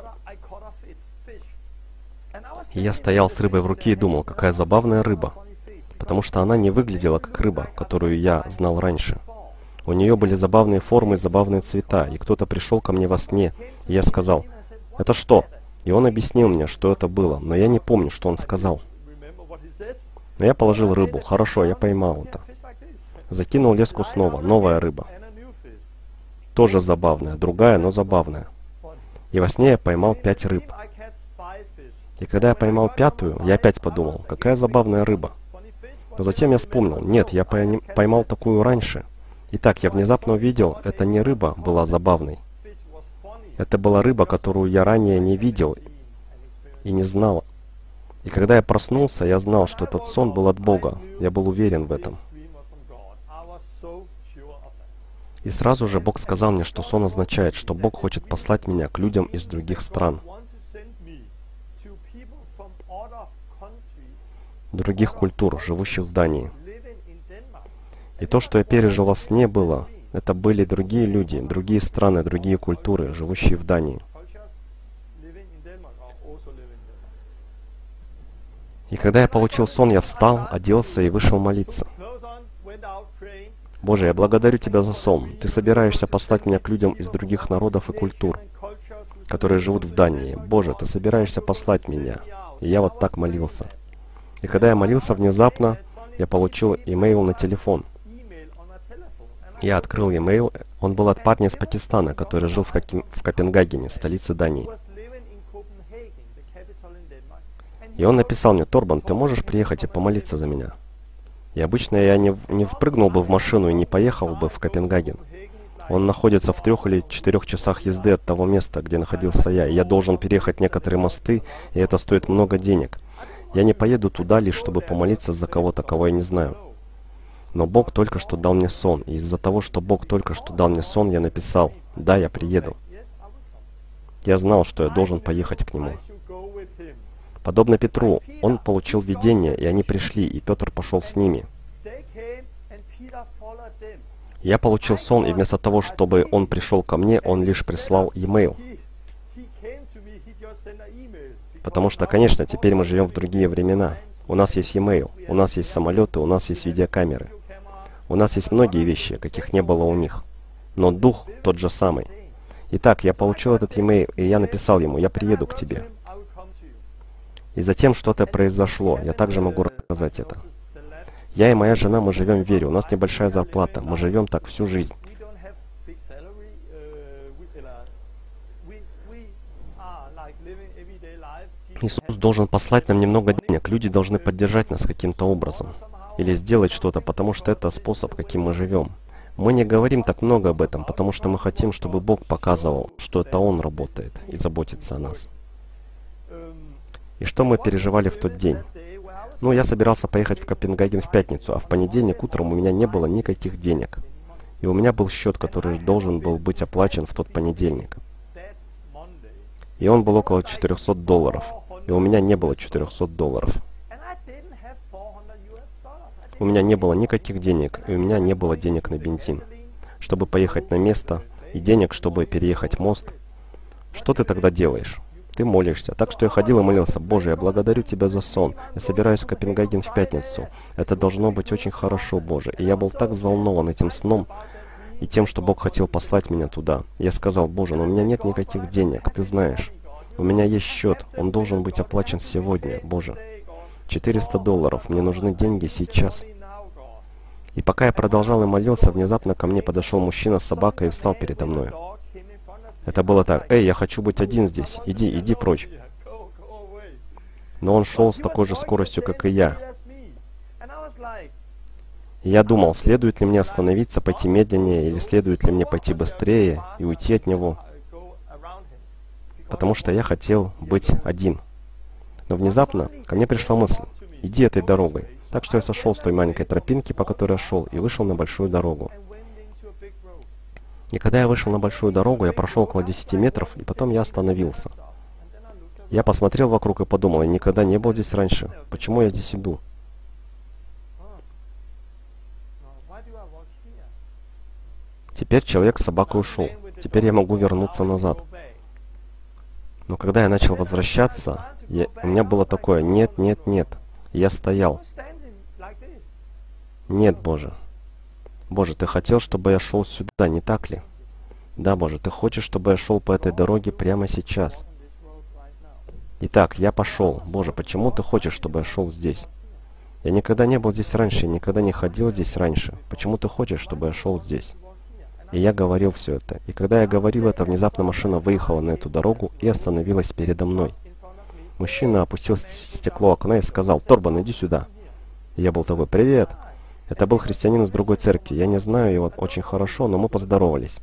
И я стоял с рыбой в руке и думал, какая забавная рыба, потому что она не выглядела как рыба, которую я знал раньше. У нее были забавные формы, забавные цвета, и кто-то пришел ко мне во сне, и я сказал: «Это что?» И он объяснил мне, что это было, но я не помню, что он сказал. Но я положил рыбу. Хорошо, я поймал это. Закинул леску снова. Новая рыба. Тоже забавная, другая, но забавная. И во сне я поймал 5 рыб. И когда я поймал 5-ю, я опять подумал, какая забавная рыба. Но затем я вспомнил, нет, я поймал такую раньше. Итак, я внезапно увидел, это не рыба была забавной. Это была рыба, которую я ранее не видел и не знал. И когда я проснулся, я знал, что этот сон был от Бога. Я был уверен в этом. И сразу же Бог сказал мне, что сон означает, что Бог хочет послать меня к людям из других стран, других культур, живущих в Дании. И то, что я пережил во сне было, это были другие люди, другие страны, другие культуры, живущие в Дании. И когда я получил сон, я встал, оделся и вышел молиться. Боже, я благодарю Тебя за сон. Ты собираешься послать меня к людям из других народов и культур, которые живут в Дании. Боже, Ты собираешься послать меня. И я вот так молился. И когда я молился, внезапно я получил имейл на телефон. Я открыл имейл. Он был от парня из Пакистана, который жил в Копенгагене, столице Дании. И он написал мне: «Торбан, ты можешь приехать и помолиться за меня?» И обычно я не впрыгнул бы в машину и не поехал бы в Копенгаген. Он находится в 3 или 4 часах езды от того места, где находился я. И я должен переехать некоторые мосты, и это стоит много денег. Я не поеду туда лишь, чтобы помолиться за кого-то, кого я не знаю. Но Бог только что дал мне сон. И из-за того, что Бог только что дал мне сон, я написал: «Да, я приеду». Я знал, что я должен поехать к Нему. Подобно Петру, он получил видение, и они пришли, и Петр пошел с ними. Я получил сон, и вместо того, чтобы он пришел ко мне, он лишь прислал e-mail. Потому что, конечно, теперь мы живем в другие времена. У нас есть e-mail, у нас есть самолеты, у нас есть видеокамеры. У нас есть многие вещи, каких не было у них. Но дух тот же самый. Итак, я получил этот e-mail, и я написал ему: «Я приеду к тебе». И затем что-то произошло. Я также могу рассказать это. Я и моя жена, мы живем в вере. У нас небольшая зарплата. Мы живем так всю жизнь. Иисус должен послать нам немного денег. Люди должны поддержать нас каким-то образом. Или сделать что-то, потому что это способ, каким мы живем. Мы не говорим так много об этом, потому что мы хотим, чтобы Бог показывал, что это Он работает и заботится о нас. И что мы переживали в тот день? Ну, я собирался поехать в Копенгаген в пятницу, а в понедельник утром у меня не было никаких денег. И у меня был счет, который должен был быть оплачен в тот понедельник. И он был около $400. И у меня не было $400. У меня не было никаких денег, и у меня не было денег на бензин, чтобы поехать на место, и денег, чтобы переехать мост. Что ты тогда делаешь? Ты молишься. Так что я ходил и молился: «Боже, я благодарю Тебя за сон. Я собираюсь в Копенгаген в пятницу. Это должно быть очень хорошо, Боже». И я был так взволнован этим сном и тем, что Бог хотел послать меня туда. Я сказал: «Боже, но у меня нет никаких денег, Ты знаешь. У меня есть счет, он должен быть оплачен сегодня, Боже. $400, мне нужны деньги сейчас». И пока я продолжал и молился, внезапно ко мне подошел мужчина с собакой и встал передо мной. Это было так: «Эй, я хочу быть один здесь, иди прочь». Но он шел с такой же скоростью, как и я. И я думал, следует ли мне остановиться, пойти медленнее, или следует ли мне пойти быстрее и уйти от него. Потому что я хотел быть один. Но внезапно ко мне пришла мысль: иди этой дорогой. Так что я сошел с той маленькой тропинки, по которой я шел, и вышел на большую дорогу. И когда я вышел на большую дорогу, я прошел около 10 метров, и потом я остановился. Я посмотрел вокруг и подумал: я никогда не был здесь раньше. Почему я здесь иду? Теперь человек с собакой ушел. Теперь я могу вернуться назад. Но когда я начал возвращаться, у меня было такое: нет, нет, нет. И я стоял. Нет, Боже. Боже, Ты хотел, чтобы я шел сюда, не так ли? Да, Боже, Ты хочешь, чтобы я шел по этой дороге прямо сейчас. Итак, я пошел. Боже, почему Ты хочешь, чтобы я шел здесь? Я никогда не был здесь раньше, я никогда не ходил здесь раньше. Почему Ты хочешь, чтобы я шел здесь? И я говорил все это. И когда я говорил это, внезапно машина выехала на эту дорогу и остановилась передо мной. Мужчина опустил стекло окна и сказал: «Торбан, иди сюда». И я был такой: «Привет». Это был христианин из другой церкви. Я не знаю его очень хорошо, но мы поздоровались.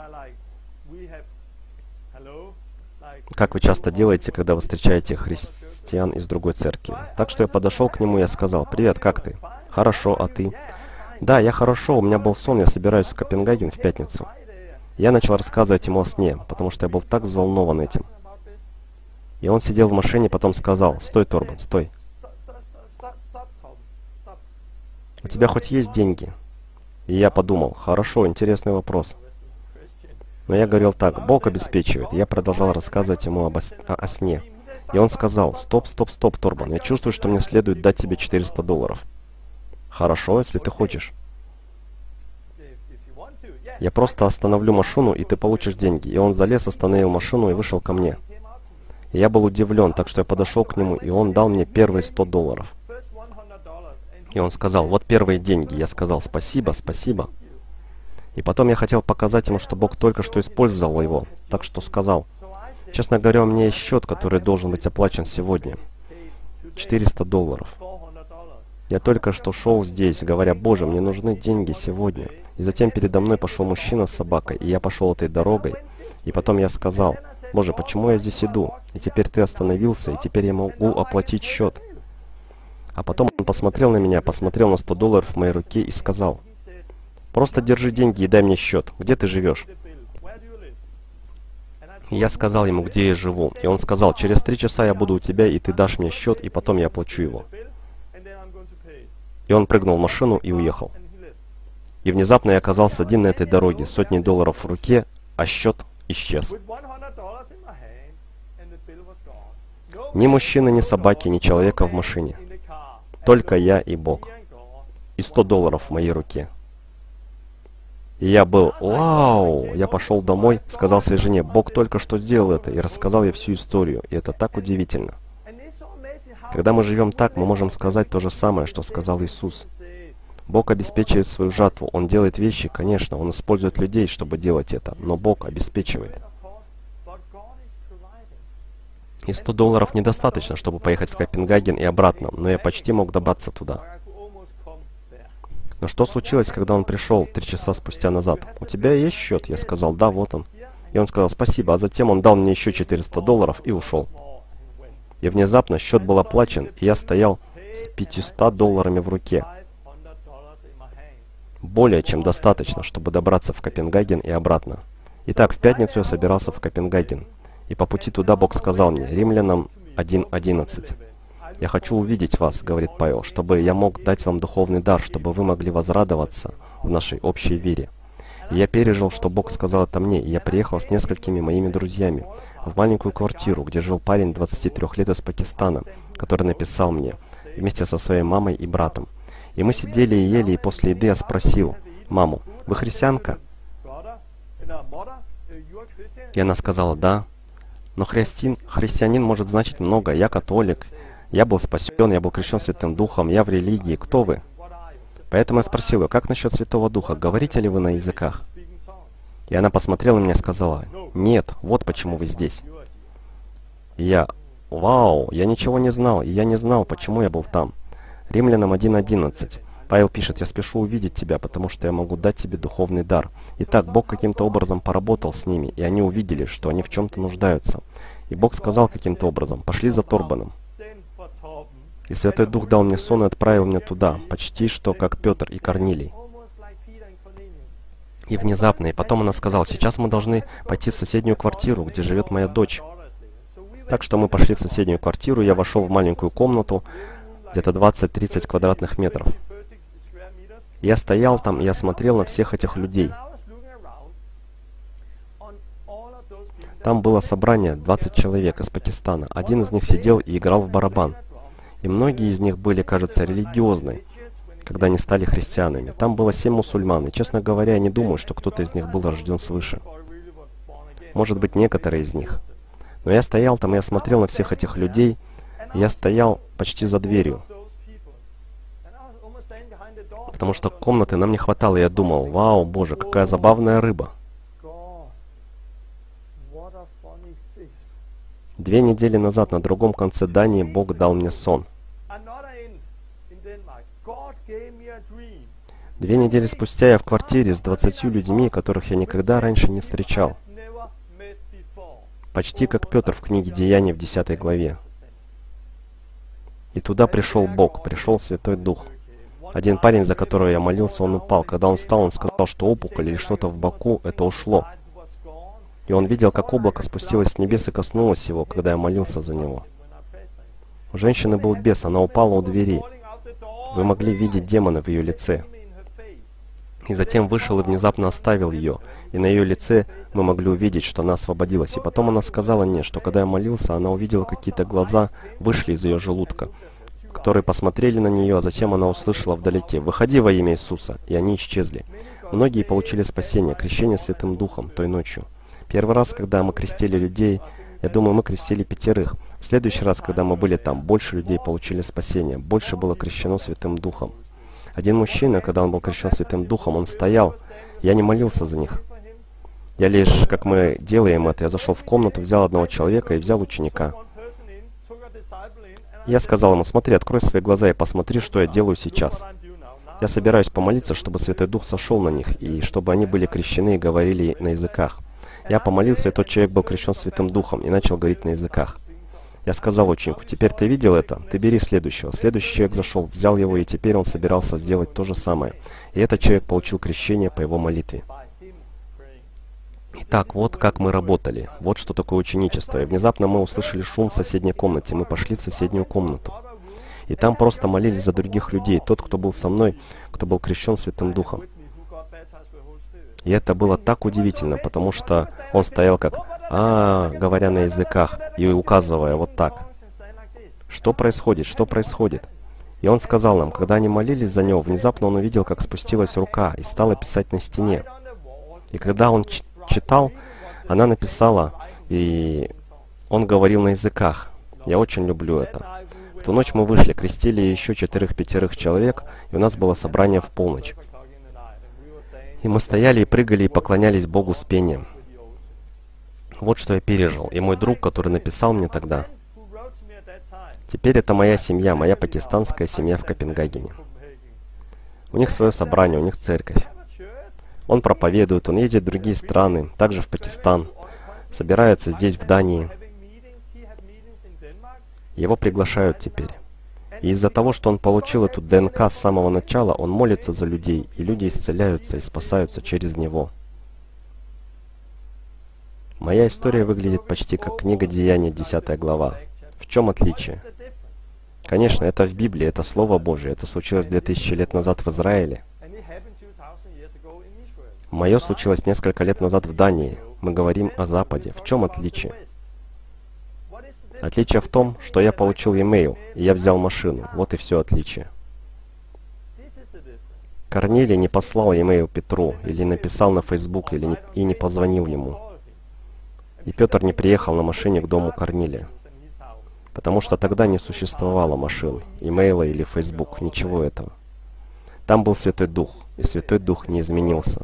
Как вы часто делаете, когда вы встречаете христиан из другой церкви? Так что я подошел к нему и я сказал: «Привет, как ты?» «Хорошо, а ты?» «Да, я хорошо, у меня был сон, я собираюсь в Копенгаген в пятницу». Я начал рассказывать ему о сне, потому что я был так взволнован этим. И он сидел в машине, потом сказал: «Стой, Торбан, стой. У тебя хоть есть деньги?» И я подумал, хорошо, интересный вопрос. Но я говорил так, Бог обеспечивает. Я продолжал рассказывать ему о сне. И он сказал, стоп, стоп, стоп, Торбан, я чувствую, что мне следует дать тебе $400. Хорошо, если ты хочешь. Я просто остановлю машину, и ты получишь деньги. И он залез, остановил машину и вышел ко мне. И я был удивлен, так что я подошел к нему, и он дал мне первые $100. И он сказал, вот первые деньги. Я сказал, спасибо, спасибо. И потом я хотел показать ему, что Бог только что использовал его. Так что сказал, честно говоря, у меня есть счет, который должен быть оплачен сегодня. $400. Я только что шел здесь, говоря, Боже, мне нужны деньги сегодня. И затем передо мной пошел мужчина с собакой, и я пошел этой дорогой. И потом я сказал, Боже, почему я здесь иду? И теперь ты остановился, и теперь я могу оплатить счет. А потом он посмотрел на меня, посмотрел на $100 в моей руке и сказал, просто держи деньги и дай мне счет. Где ты живешь? И я сказал ему, где я живу. И он сказал, через 3 часа я буду у тебя, и ты дашь мне счет, и потом я оплачу его. И он прыгнул в машину и уехал. И внезапно я оказался один на этой дороге, сотни долларов в руке, а счет исчез. Ни мужчины, ни собаки, ни человека в машине. Только я и Бог. И $100 в моей руке. И я был, вау! Я пошел домой, сказал своей жене, Бог только что сделал это, и рассказал ей всю историю. И это так удивительно. Когда мы живем так, мы можем сказать то же самое, что сказал Иисус. Бог обеспечивает свою жатву. Он делает вещи, конечно, Он использует людей, чтобы делать это, но Бог обеспечивает. И $100 недостаточно, чтобы поехать в Копенгаген и обратно, но я почти мог добраться туда. Но что случилось, когда он пришел 3 часа спустя назад? «У тебя есть счет?» Я сказал, «Да, вот он». И он сказал, «Спасибо», а затем он дал мне еще $400 и ушел. И внезапно счет был оплачен, и я стоял с $500 в руке. Более чем достаточно, чтобы добраться в Копенгаген и обратно. Итак, в пятницу я собирался в Копенгаген. И по пути туда Бог сказал мне, Римлянам 1:11. «Я хочу увидеть вас, — говорит Павел, — чтобы я мог дать вам духовный дар, чтобы вы могли возрадоваться в нашей общей вере». И я пережил, что Бог сказал это мне, и я приехал с несколькими моими друзьями в маленькую квартиру, где жил парень 23 лет из Пакистана, который написал мне, вместе со своей мамой и братом. И мы сидели и ели, и после еды я спросил маму, «Вы христианка?» И она сказала, «Да». Но христианин может значить много. Я католик, я был спасен, я был крещен Святым Духом, я в религии. Кто вы? Поэтому я спросил ее, как насчет Святого Духа? Говорите ли вы на языках? И она посмотрела на меня и сказала, «Нет, вот почему вы здесь». И я, вау, я ничего не знал, и я не знал, почему я был там. Римлянам 1:11. Павел пишет, «Я спешу увидеть тебя, потому что я могу дать тебе духовный дар». Итак, Бог каким-то образом поработал с ними, и они увидели, что они в чем-то нуждаются. И Бог сказал каким-то образом, «Пошли за Торбаном». И Святой Дух дал мне сон и отправил меня туда, почти что как Петр и Корнилий. И внезапно, и потом она сказала, «Сейчас мы должны пойти в соседнюю квартиру, где живет моя дочь». Так что мы пошли в соседнюю квартиру, я вошел в маленькую комнату, где-то 20-30 квадратных метров. Я стоял там, и я смотрел на всех этих людей. Там было собрание, 20 человек из Пакистана. Один из них сидел и играл в барабан. И многие из них были, кажется, религиозны, когда они стали христианами. Там было 7 мусульман, и, честно говоря, я не думаю, что кто-то из них был рожден свыше. Может быть, некоторые из них. Но я стоял там, и я смотрел на всех этих людей, и я стоял почти за дверью. Потому что комнаты нам не хватало, и я думал, вау, Боже, какая забавная рыба. 2 недели назад на другом конце Дании Бог дал мне сон. 2 недели спустя я в квартире с 20 людьми, которых я никогда раньше не встречал. Почти как Петр в книге Деяний в 10 главе. И туда пришел Бог, пришел Святой Дух. Один парень, за которого я молился, он упал. Когда он встал, он сказал, что опухоль или что-то в боку, это ушло. И он видел, как облако спустилось с небес и коснулось его, когда я молился за него. У женщины был бес, она упала у двери. Вы могли видеть демона в ее лице. И затем вышел и внезапно оставил ее, и на ее лице мы могли увидеть, что она освободилась. И потом она сказала мне, что когда я молился, она увидела какие-то глаза, вышли из ее желудка, которые посмотрели на нее, а затем она услышала вдалеке: «Выходи во имя Иисуса!» И они исчезли. Многие получили спасение, крещение Святым Духом той ночью. Первый раз, когда мы крестили людей, я думаю, мы крестили 5. В следующий раз, когда мы были там, больше людей получили спасение, больше было крещено Святым Духом. Один мужчина, когда он был крещен Святым Духом, он стоял, я не молился за них. Я лишь, как мы делаем это, я зашел в комнату, взял одного человека и взял ученика. Я сказал ему: «Смотри, открой свои глаза и посмотри, что я делаю сейчас. Я собираюсь помолиться, чтобы Святой Дух сошел на них, и чтобы они были крещены и говорили на языках». Я помолился, и тот человек был крещен Святым Духом и начал говорить на языках. Я сказал ученику: «Теперь ты видел это? Ты бери следующего». Следующий человек зашел, взял его, и теперь он собирался сделать то же самое. И этот человек получил крещение по его молитве. Итак, вот как мы работали. Вот что такое ученичество. И внезапно мы услышали шум в соседней комнате. Мы пошли в соседнюю комнату. И там просто молились за других людей. Тот, кто был со мной, кто был крещен Святым Духом. И это было так удивительно, потому что он стоял как говоря на языках и указывая вот так. Что происходит? Что происходит? И он сказал нам, когда они молились за него, внезапно он увидел, как спустилась рука и стала писать на стене. И когда он читал, она написала, и он говорил на языках. Я очень люблю это. В ту ночь мы вышли, крестили еще 4-5 человек, и у нас было собрание в полночь. И мы стояли и прыгали и поклонялись Богу с пением. Вот что я пережил. И мой друг, который написал мне тогда, теперь это моя семья, моя пакистанская семья в Копенгагене. У них свое собрание, у них церковь. Он проповедует, он едет в другие страны, также в Пакистан, собирается здесь, в Дании. Его приглашают теперь. И из-за того, что он получил эту ДНК с самого начала, он молится за людей, и люди исцеляются и спасаются через него. Моя история выглядит почти как книга Деяний, 10 глава. В чем отличие? Конечно, это в Библии, это Слово Божие, это случилось 2000 лет назад в Израиле. Мое случилось несколько лет назад в Дании. Мы говорим о Западе. В чем отличие? Отличие в том, что я получил имейл, и я взял машину. Вот и все отличие. Корнилий не послал имейл Петру, или написал на Facebook, и не позвонил ему. И Петр не приехал на машине к дому Корнилия. Потому что тогда не существовало машин, имейла или Facebook, ничего этого. Там был Святой Дух, и Святой Дух не изменился.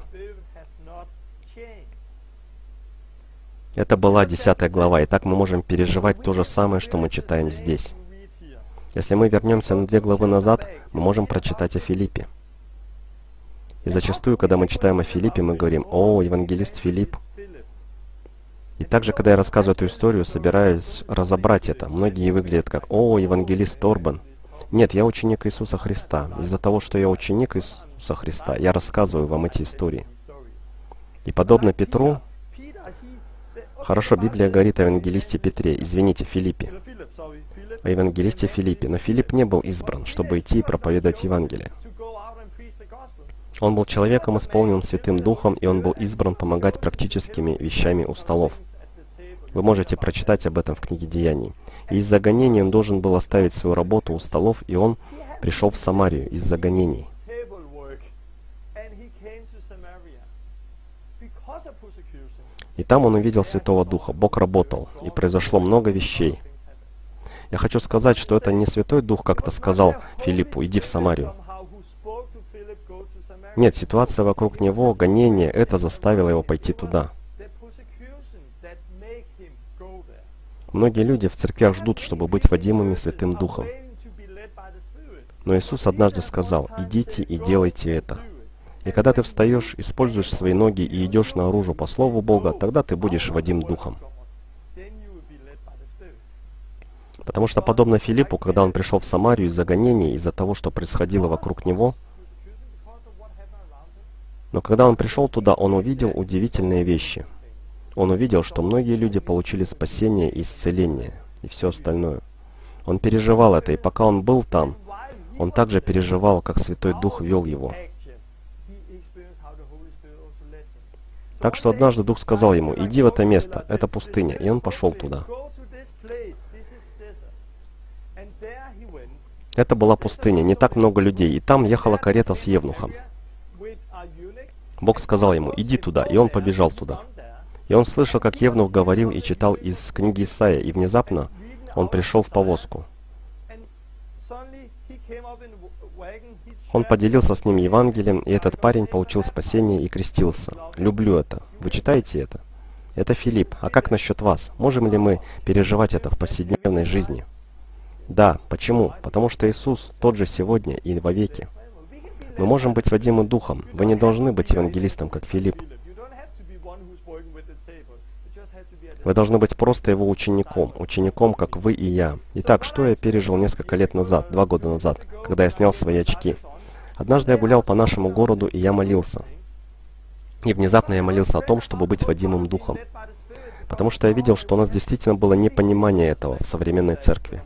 Это была 10 глава, и так мы можем переживать то же самое, что мы читаем здесь. Если мы вернемся на 2 главы назад, мы можем прочитать о Филиппе. И зачастую, когда мы читаем о Филиппе, мы говорим: «О, евангелист Филипп». И также, когда я рассказываю эту историю, собираюсь разобрать это. Многие выглядят как: «О, евангелист Торбен». Нет, я ученик Иисуса Христа. Из-за того, что я ученик Иисуса Христа, я рассказываю вам эти истории. И подобно Петру, хорошо, Библия говорит о евангелисте Петре, извините, Филиппе. О евангелисте Филиппе. Но Филипп не был избран, чтобы идти и проповедовать Евангелие. Он был человеком, исполненным Святым Духом, и он был избран помогать практическими вещами у столов. Вы можете прочитать об этом в книге Деяний. И из-за гонений он должен был оставить свою работу у столов, и он пришел в Самарию из-за гонений. И там он увидел Святого Духа. Бог работал, и произошло много вещей. Я хочу сказать, что это не Святой Дух как-то сказал Филиппу: «Иди в Самарию». Нет, ситуация вокруг него, гонение, это заставило его пойти туда. Многие люди в церквях ждут, чтобы быть водимыми Святым Духом. Но Иисус однажды сказал: «Идите и делайте это». И когда ты встаешь, используешь свои ноги и идешь наружу по Слову Бога, тогда ты будешь водим Духом. Потому что, подобно Филиппу, когда он пришел в Самарию из-за гонений, из-за того, что происходило вокруг него, но когда он пришел туда, он увидел удивительные вещи. Он увидел, что многие люди получили спасение и исцеление, и все остальное. Он переживал это, и пока он был там, он также переживал, как Святой Дух вел его. Так что однажды Дух сказал ему: иди в это место, это пустыня, и он пошел туда. Это была пустыня, не так много людей, и там ехала карета с евнухом. Бог сказал ему: иди туда, и он побежал туда. И он слышал, как евнух говорил и читал из книги Исаия, и внезапно он пришел в повозку. Он поделился с ним Евангелием, и этот парень получил спасение и крестился. Люблю это. Вы читаете это? Это Филипп. А как насчет вас? Можем ли мы переживать это в повседневной жизни? Да. Почему? Потому что Иисус тот же сегодня и вовеки. Мы можем быть водимы Духом. Вы не должны быть евангелистом, как Филипп. Вы должны быть просто его учеником, как вы и я. Итак, что я пережил несколько лет назад, 2 года назад, когда я снял свои очки? Однажды я гулял по нашему городу, и я молился. И внезапно я молился о том, чтобы быть водимым Духом. Потому что я видел, что у нас действительно было непонимание этого в современной церкви.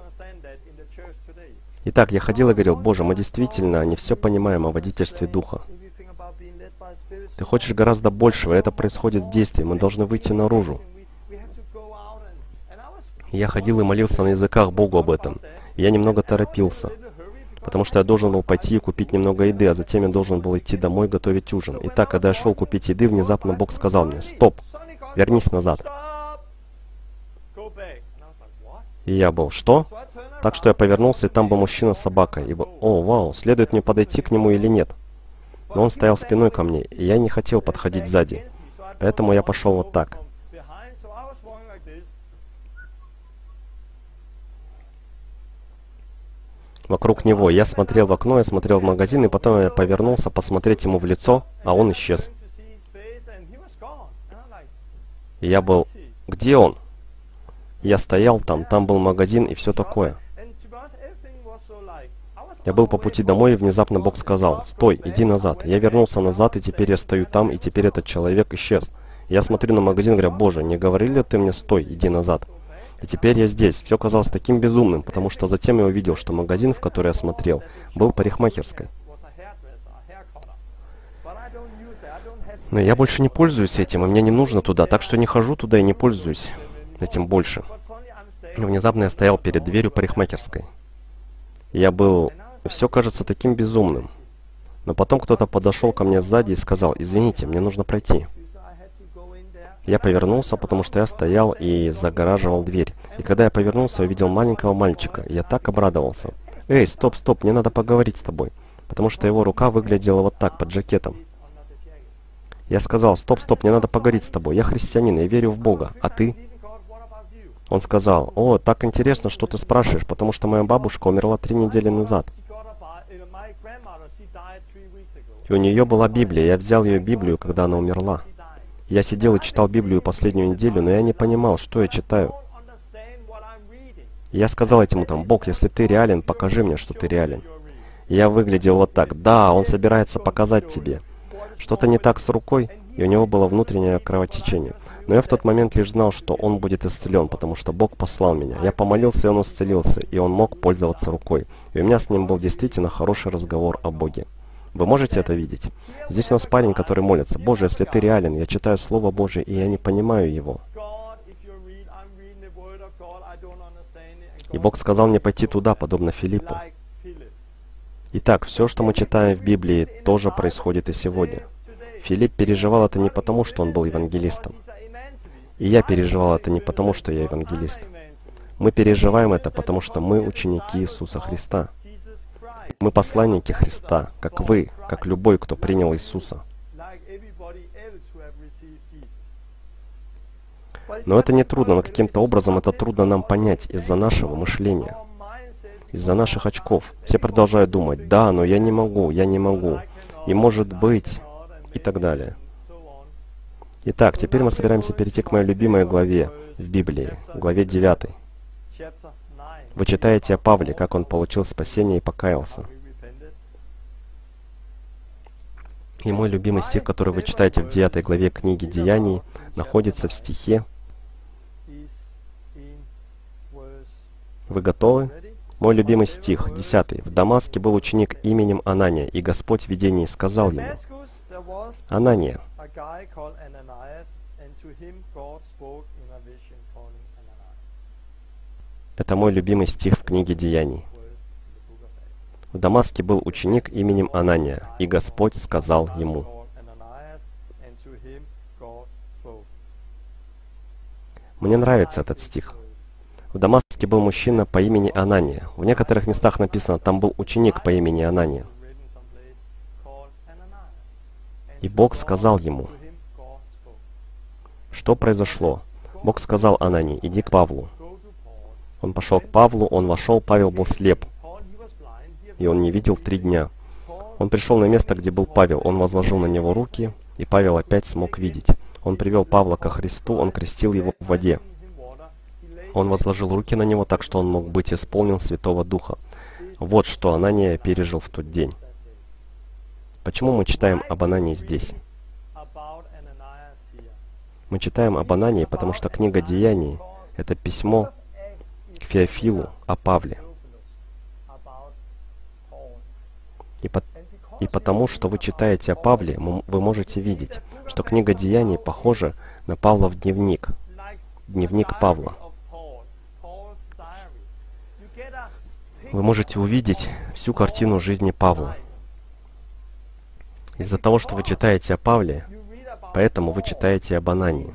Итак, я ходил и говорил: Боже, мы действительно не все понимаем о водительстве Духа. Ты хочешь гораздо большего, и это происходит в действии, мы должны выйти наружу. И я ходил и молился на языках Богу об этом. И я немного торопился, потому что я должен был пойти и купить немного еды, а затем я должен был идти домой готовить ужин. Итак, когда я шел купить еды, внезапно Бог сказал мне: стоп, вернись назад. И я был: что? Так что я повернулся, и там был мужчина с собакой. И о, вау, следует мне подойти к нему или нет? Но он стоял спиной ко мне, и я не хотел подходить сзади. Поэтому я пошел вот так. Вокруг него. Я смотрел в окно, я смотрел в магазин, и потом я повернулся посмотреть ему в лицо, а он исчез. И я был: где он? Я стоял там был магазин и все такое. Я был по пути домой, и внезапно Бог сказал: стой, иди назад. Я вернулся назад, и теперь я стою там, и теперь этот человек исчез. Я смотрю на магазин и говорю: Боже, не говорил ли ты мне: стой, иди назад? И теперь я здесь. Все казалось таким безумным, потому что затем я увидел, что магазин, в который я смотрел, был парикмахерской. Но я больше не пользуюсь этим, и мне не нужно туда, так что не хожу туда и не пользуюсь этим больше. Но внезапно я стоял перед дверью парикмахерской. Я был... Все кажется таким безумным. Но потом кто-то подошел ко мне сзади и сказал: извините, мне нужно пройти. Я повернулся, потому что я стоял и загораживал дверь. И когда я повернулся, я увидел маленького мальчика. И я так обрадовался. Эй, стоп, стоп, мне надо поговорить с тобой. Потому что его рука выглядела вот так, под жакетом. Я сказал: стоп, стоп, мне надо поговорить с тобой. Я христианин, я верю в Бога. А ты? Он сказал: о, так интересно, что ты спрашиваешь, потому что моя бабушка умерла 3 недели назад. И у нее была Библия. Я взял ее Библию, когда она умерла. Я сидел и читал Библию последнюю неделю, но я не понимал, что я читаю. И я сказал этому там: Бог, если ты реален, покажи мне, что ты реален. И я выглядел вот так: да, он собирается показать тебе. Что-то не так с рукой, и у него было внутреннее кровотечение. Но я в тот момент лишь знал, что он будет исцелен, потому что Бог послал меня. Я помолился, и он исцелился, и он мог пользоваться рукой. И у меня с ним был действительно хороший разговор о Боге. Вы можете это видеть? Здесь у нас парень, который молится: Боже, если ты реален, я читаю Слово Божие, и я не понимаю его. И Бог сказал мне пойти туда, подобно Филиппу. Итак, все, что мы читаем в Библии, тоже происходит и сегодня. Филипп переживал это не потому, что он был евангелистом. И я переживал это не потому, что я евангелист. Мы переживаем это, потому что мы ученики Иисуса Христа. Мы посланники Христа, как вы, как любой, кто принял Иисуса. Но это не трудно, но каким-то образом это трудно нам понять из-за нашего мышления, из-за наших очков. Все продолжают думать: да, но я не могу, и может быть, и так далее. Итак, теперь мы собираемся перейти к моей любимой главе в Библии, главе 9. Вы читаете о Павле, как он получил спасение и покаялся. И мой любимый стих, который вы читаете в 9 главе книги Деяний, находится в стихе. Вы готовы? Мой любимый стих, 10. В Дамаске был ученик именем Анания, и Господь в видении сказал ему: Анания. Это мой любимый стих в книге Деяний. В Дамаске был ученик именем Анания, и Господь сказал ему. Мне нравится этот стих. В Дамаске был мужчина по имени Анания. В некоторых местах написано, там был ученик по имени Анания. И Бог сказал ему. Что произошло? Бог сказал Анании, иди к Павлу. Он пошел к Павлу, он вошел, Павел был слеп. И он не видел 3 дня. Он пришел на место, где был Павел, он возложил на него руки, и Павел опять смог видеть. Он привел Павла ко Христу, он крестил его в воде. Он возложил руки на него так, что он мог быть исполнен Святого Духа. Вот что Анания пережил в тот день. Почему мы читаем об Анании здесь? Мы читаем об Анании, потому что книга Деяний — это письмо к Феофилу о Павле. И потому, что вы читаете о Павле, вы можете видеть, что книга Деяний похожа на Павлов дневник, дневник Павла. Вы можете увидеть всю картину жизни Павла. Из-за того, что вы читаете о Павле, поэтому вы читаете об Анании.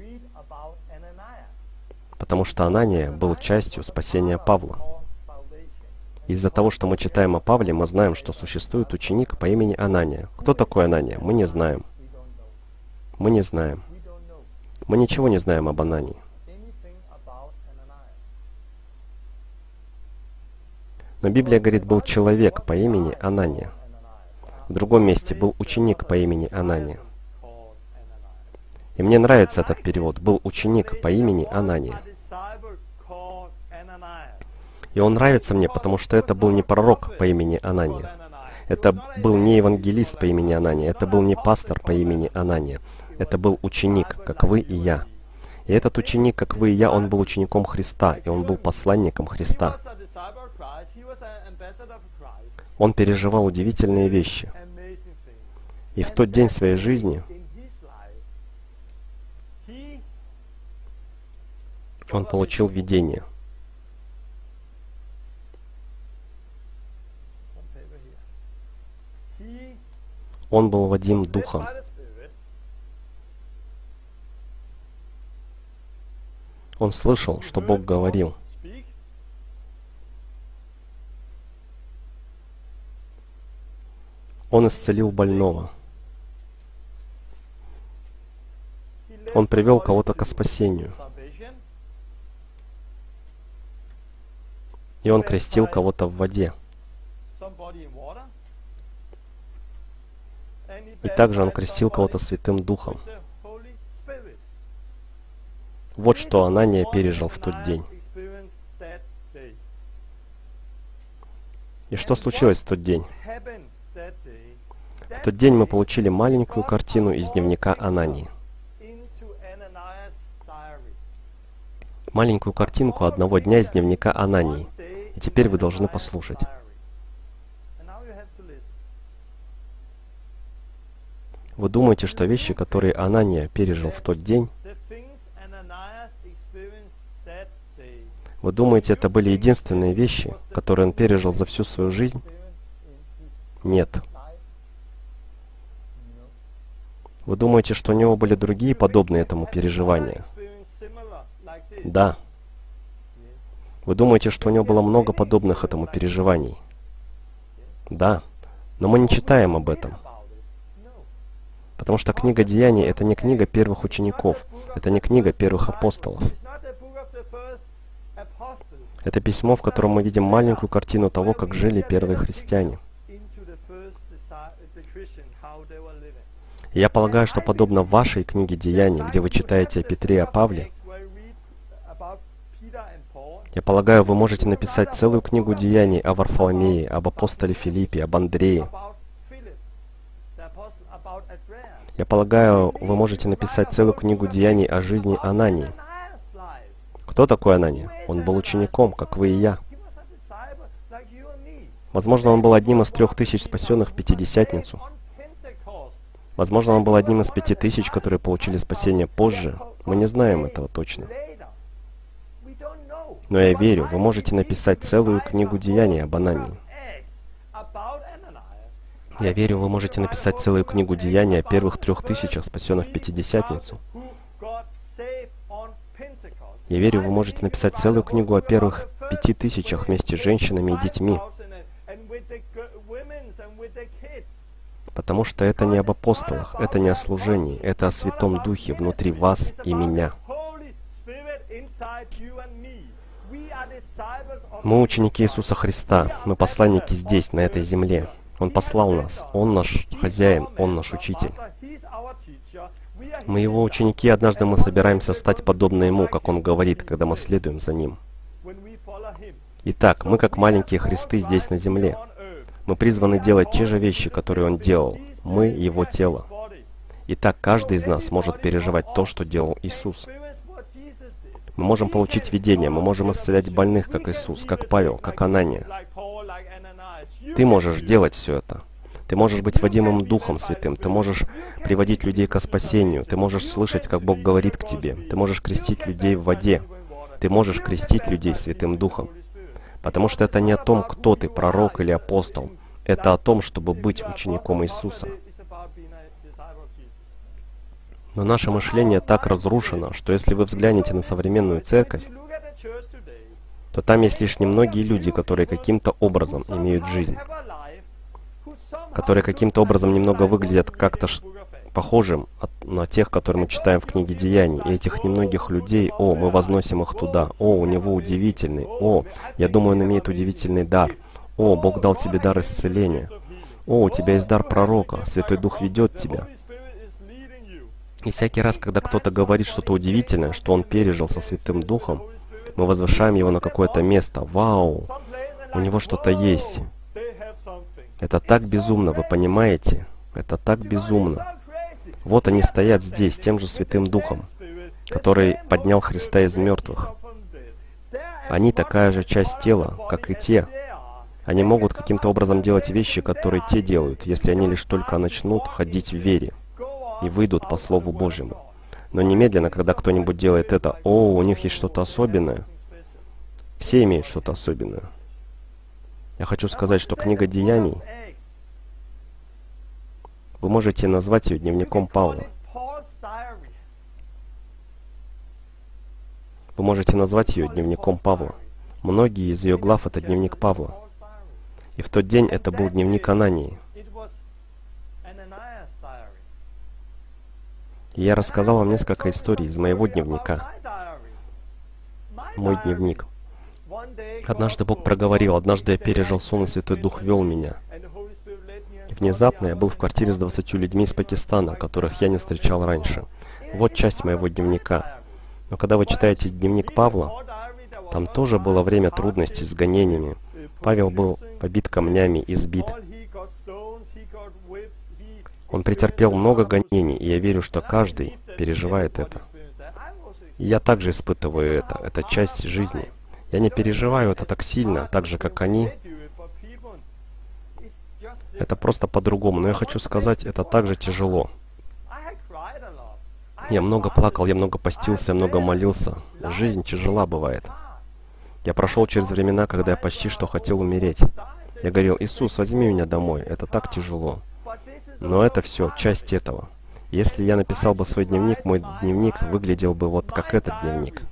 Потому что Анания был частью спасения Павла. Из-за того, что мы читаем о Павле, мы знаем, что существует ученик по имени Анания. Кто такой Анания? Мы не знаем. Мы не знаем. Мы ничего не знаем об Анании. Но Библия говорит, был человек по имени Анания. В другом месте был ученик по имени Анания. И мне нравится этот перевод. Был ученик по имени Анания. И он нравится мне, потому что это был не пророк по имени Анания. Это был не евангелист по имени Анания. Это был не пастор по имени Анания. Это был ученик, как вы и я. И этот ученик, как вы и я, он был учеником Христа, и он был посланником Христа. Он переживал удивительные вещи. И в тот день своей жизни он получил видение. Он был водим Духом. Он слышал, что Бог говорил. Он исцелил больного. Он привел кого-то ко спасению. И он крестил кого-то в воде. И также он крестил кого-то Святым Духом. Вот что Анания пережил в тот день. И что случилось в тот день? В тот день мы получили маленькую картину из дневника Анании. Маленькую картинку одного дня из дневника Анании. И теперь вы должны послушать. Вы думаете, что вещи, которые Анания пережил в тот день, вы думаете, это были единственные вещи, которые он пережил за всю свою жизнь? Нет. Вы думаете, что у него были другие подобные этому переживания? Да. Вы думаете, что у него было много подобных этому переживаний? Да. Но мы не читаем об этом. Потому что книга Деяний — это не книга первых учеников, это не книга первых апостолов. Это письмо, в котором мы видим маленькую картину того, как жили первые христиане. И я полагаю, что подобно вашей книге Деяний, где вы читаете о Петре и о Павле, я полагаю, вы можете написать целую книгу Деяний о Варфоломее, об апостоле Филиппе, об Андрее. Я полагаю, вы можете написать целую книгу Деяний о жизни Анании. Кто такой Анания? Он был учеником, как вы и я. Возможно, он был одним из 3000 спасенных в Пятидесятницу. Возможно, он был одним из 5000, которые получили спасение позже. Мы не знаем этого точно. Но я верю, вы можете написать целую книгу деяний об Анании. Я верю, вы можете написать целую книгу деяний о первых 3000, спасенных в Пятидесятницу. Я верю, вы можете написать целую книгу о первых 5000 вместе с женщинами и детьми. Потому что это не об апостолах, это не о служении, это о Святом Духе внутри вас и меня. Мы ученики Иисуса Христа, мы посланники здесь, на этой земле. Он послал нас, Он наш хозяин, Он наш учитель. Мы Его ученики, однажды мы собираемся стать подобны Ему, как Он говорит, когда мы следуем за Ним. Итак, мы как маленькие Христы здесь на земле. Мы призваны делать те же вещи, которые Он делал. Мы Его тело. Итак, каждый из нас может переживать то, что делал Иисус. Мы можем получить видение, мы можем исцелять больных, как Иисус, как Павел, как Анания. Ты можешь делать все это. Ты можешь быть водимым Духом Святым, ты можешь приводить людей ко спасению, ты можешь слышать, как Бог говорит к тебе, ты можешь крестить людей в воде, ты можешь крестить людей Святым Духом. Потому что это не о том, кто ты, пророк или апостол, это о том, чтобы быть учеником Иисуса. Но наше мышление так разрушено, что если вы взглянете на современную церковь, то там есть лишь немногие люди, которые каким-то образом имеют жизнь, которые каким-то образом немного выглядят как-то похожим на тех, которые мы читаем в книге Деяний. И этих немногих людей, о, мы возносим их туда, о, у него удивительный, о, я думаю, он имеет удивительный дар, о, Бог дал тебе дар исцеления, о, у тебя есть дар пророка, Святой Дух ведет тебя. И всякий раз, когда кто-то говорит что-то удивительное, что он пережил со Святым Духом, мы возвышаем его на какое-то место. Вау! У него что-то есть. Это так безумно, вы понимаете? Это так безумно. Вот они стоят здесь, тем же Святым Духом, который поднял Христа из мертвых. Они такая же часть тела, как и те. Они могут каким-то образом делать вещи, которые те делают, если они лишь только начнут ходить в вере и выйдут по Слову Божьему. Но немедленно, когда кто-нибудь делает это, о, у них есть что-то особенное. Все имеют что-то особенное. Я хочу сказать, что книга Деяний, вы можете назвать ее дневником Павла. Вы можете назвать ее дневником Павла. Многие из ее глав — это дневник Павла. И в тот день это был дневник Анании. И я рассказал вам несколько историй из моего дневника. Мой дневник. Однажды Бог проговорил, однажды я пережил сон, и Святой Дух вел меня. И внезапно я был в квартире с 20 людьми из Пакистана, которых я не встречал раньше. Вот часть моего дневника. Но когда вы читаете дневник Павла, там тоже было время трудностей с гонениями. Павел был побит камнями, избит. Он претерпел много гонений, и я верю, что каждый переживает это. И я также испытываю это. Это часть жизни. Я не переживаю это так сильно, так же, как они. Это просто по-другому. Но я хочу сказать, это также тяжело. Я много плакал, я много постился, я много молился. Жизнь тяжела бывает. Я прошел через времена, когда я почти что хотел умереть. Я говорил, Иисус, возьми меня домой, это так тяжело. Но это все часть этого. Если я написал бы свой дневник, мой дневник выглядел бы вот как этот дневник.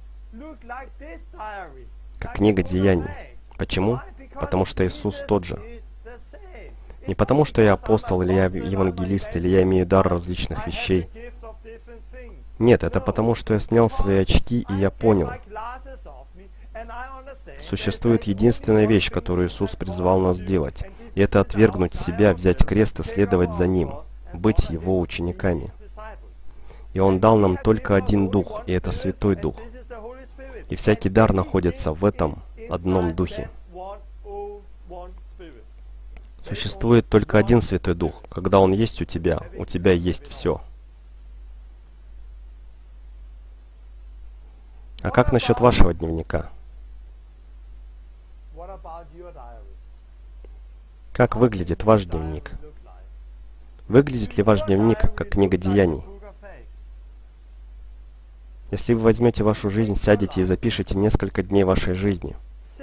Как книга Деяний. Почему? Потому что Иисус тот же. Не потому, что я апостол, или я евангелист, или я имею дар различных вещей. Нет, это потому, что я снял свои очки, и я понял. Существует единственная вещь, которую Иисус призвал нас делать. И это отвергнуть себя, взять крест и следовать за Ним, быть Его учениками. И Он дал нам только один Дух, и это Святой Дух. И всякий дар находится в этом одном Духе. Существует только один Святой Дух. Когда Он есть у тебя есть все. А как насчет вашего дневника? Как выглядит ваш дневник? Выглядит ли ваш дневник как книга деяний? Если вы возьмете вашу жизнь, сядете и запишете несколько дней вашей жизни,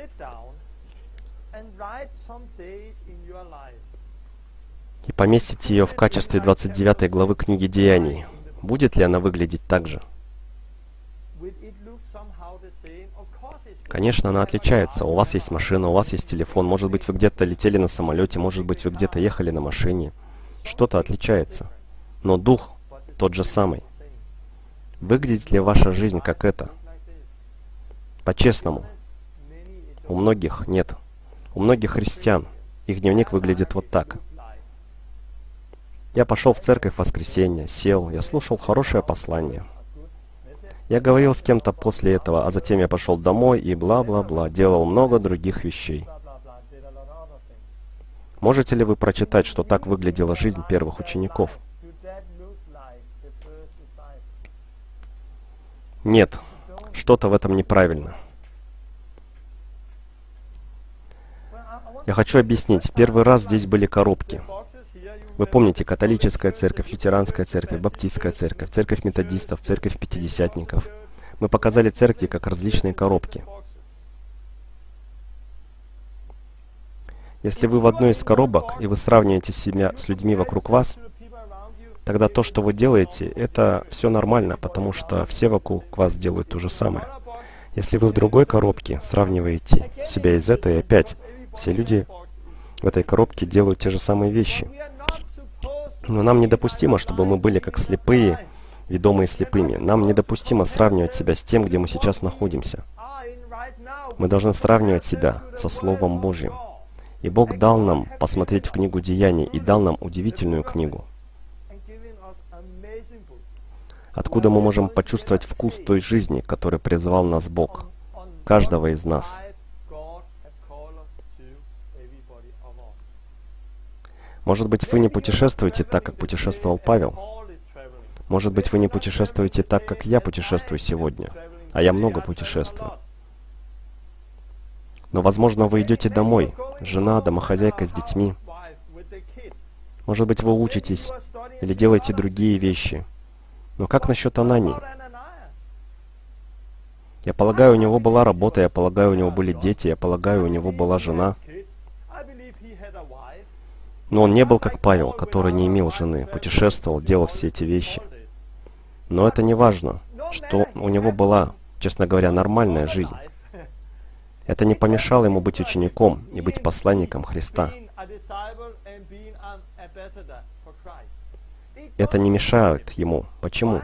и поместите ее в качестве 29 главы книги Деяний, будет ли она выглядеть так же? Конечно, она отличается. У вас есть машина, у вас есть телефон, может быть, вы где-то летели на самолете, может быть, вы где-то ехали на машине. Что-то отличается. Но дух тот же самый. Выглядит ли ваша жизнь как это? По-честному. У многих нет. У многих христиан их дневник выглядит вот так. Я пошел в церковь в воскресенье, сел, я слушал хорошее послание. Я говорил с кем-то после этого, а затем я пошел домой и бла-бла-бла, делал много других вещей. Можете ли вы прочитать, что так выглядела жизнь первых учеников? Нет, что-то в этом неправильно. Я хочу объяснить. Первый раз здесь были коробки. Вы помните, католическая церковь, лютеранская церковь, баптистская церковь, церковь методистов, церковь пятидесятников. Мы показали церкви как различные коробки. Если вы в одной из коробок, и вы сравниваете себя с людьми вокруг вас, тогда то, что вы делаете, это все нормально, потому что все вокруг вас делают то же самое. Если вы в другой коробке сравниваете себя из этой, и опять все люди в этой коробке делают те же самые вещи. Но нам недопустимо, чтобы мы были как слепые, ведомые слепыми. Нам недопустимо сравнивать себя с тем, где мы сейчас находимся. Мы должны сравнивать себя со Словом Божьим. И Бог дал нам посмотреть в книгу Деяний и дал нам удивительную книгу, откуда мы можем почувствовать вкус той жизни, которой призвал нас Бог, каждого из нас. Может быть, вы не путешествуете так, как путешествовал Павел. Может быть, вы не путешествуете так, как я путешествую сегодня, а я много путешествую. Но, возможно, вы идете домой, жена, домохозяйка с детьми. Может быть, вы учитесь или делаете другие вещи. Но как насчет Анании? Я полагаю, у него была работа, я полагаю, у него были дети, я полагаю, у него была жена. Но он не был как Павел, который не имел жены, путешествовал, делал все эти вещи. Но это не важно, что у него была, честно говоря, нормальная жизнь. Это не помешало ему быть учеником и быть посланником Христа. Это не мешает ему. Почему?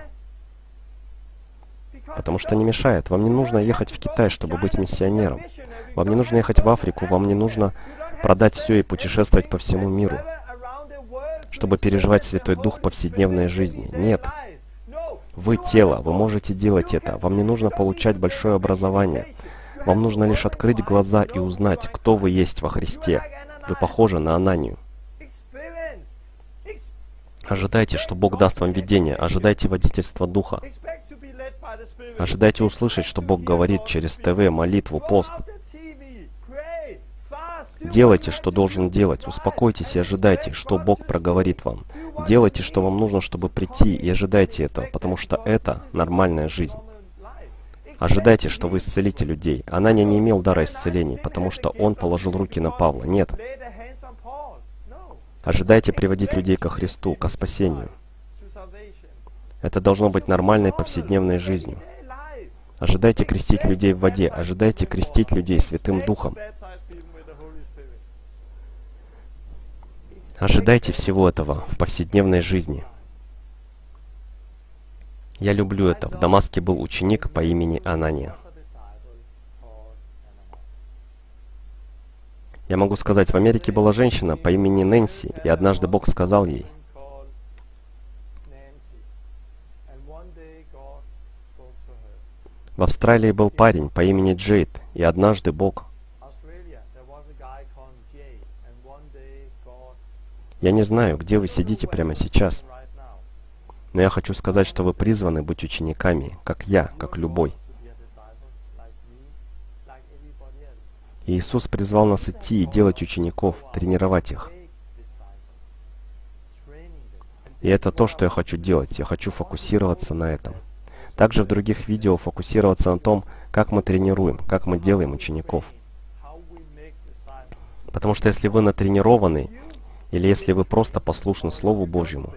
Потому что не мешает. Вам не нужно ехать в Китай, чтобы быть миссионером. Вам не нужно ехать в Африку, вам не нужно продать все и путешествовать по всему миру, чтобы переживать Святой Дух в повседневной жизни. Нет. Вы тело, вы можете делать это. Вам не нужно получать большое образование. Вам нужно лишь открыть глаза и узнать, кто вы есть во Христе. Вы похожи на Ананию. Ожидайте, что Бог даст вам видение. Ожидайте водительства Духа. Ожидайте услышать, что Бог говорит через ТВ, молитву, пост. Делайте, что должен делать. Успокойтесь и ожидайте, что Бог проговорит вам. Делайте, что вам нужно, чтобы прийти, и ожидайте этого, потому что это нормальная жизнь. Ожидайте, что вы исцелите людей. Анания не имел дара исцелений, потому что он положил руки на Павла. Нет. Ожидайте приводить людей ко Христу, ко спасению. Это должно быть нормальной повседневной жизнью. Ожидайте крестить людей в воде. Ожидайте крестить людей Святым Духом. Ожидайте всего этого в повседневной жизни. Я люблю это. В Дамаске был ученик по имени Анания. Я могу сказать, в Америке была женщина по имени Нэнси, и однажды Бог сказал ей: в Австралии был парень по имени Джейд, и однажды Бог... Я не знаю, где вы сидите прямо сейчас, но я хочу сказать, что вы призваны быть учениками, как я, как любой. И Иисус призвал нас идти и делать учеников, тренировать их. И это то, что я хочу делать. Я хочу фокусироваться на этом. Также в других видео фокусироваться на том, как мы тренируем, как мы делаем учеников. Потому что если вы натренированы, или если вы просто послушны Слову Божьему,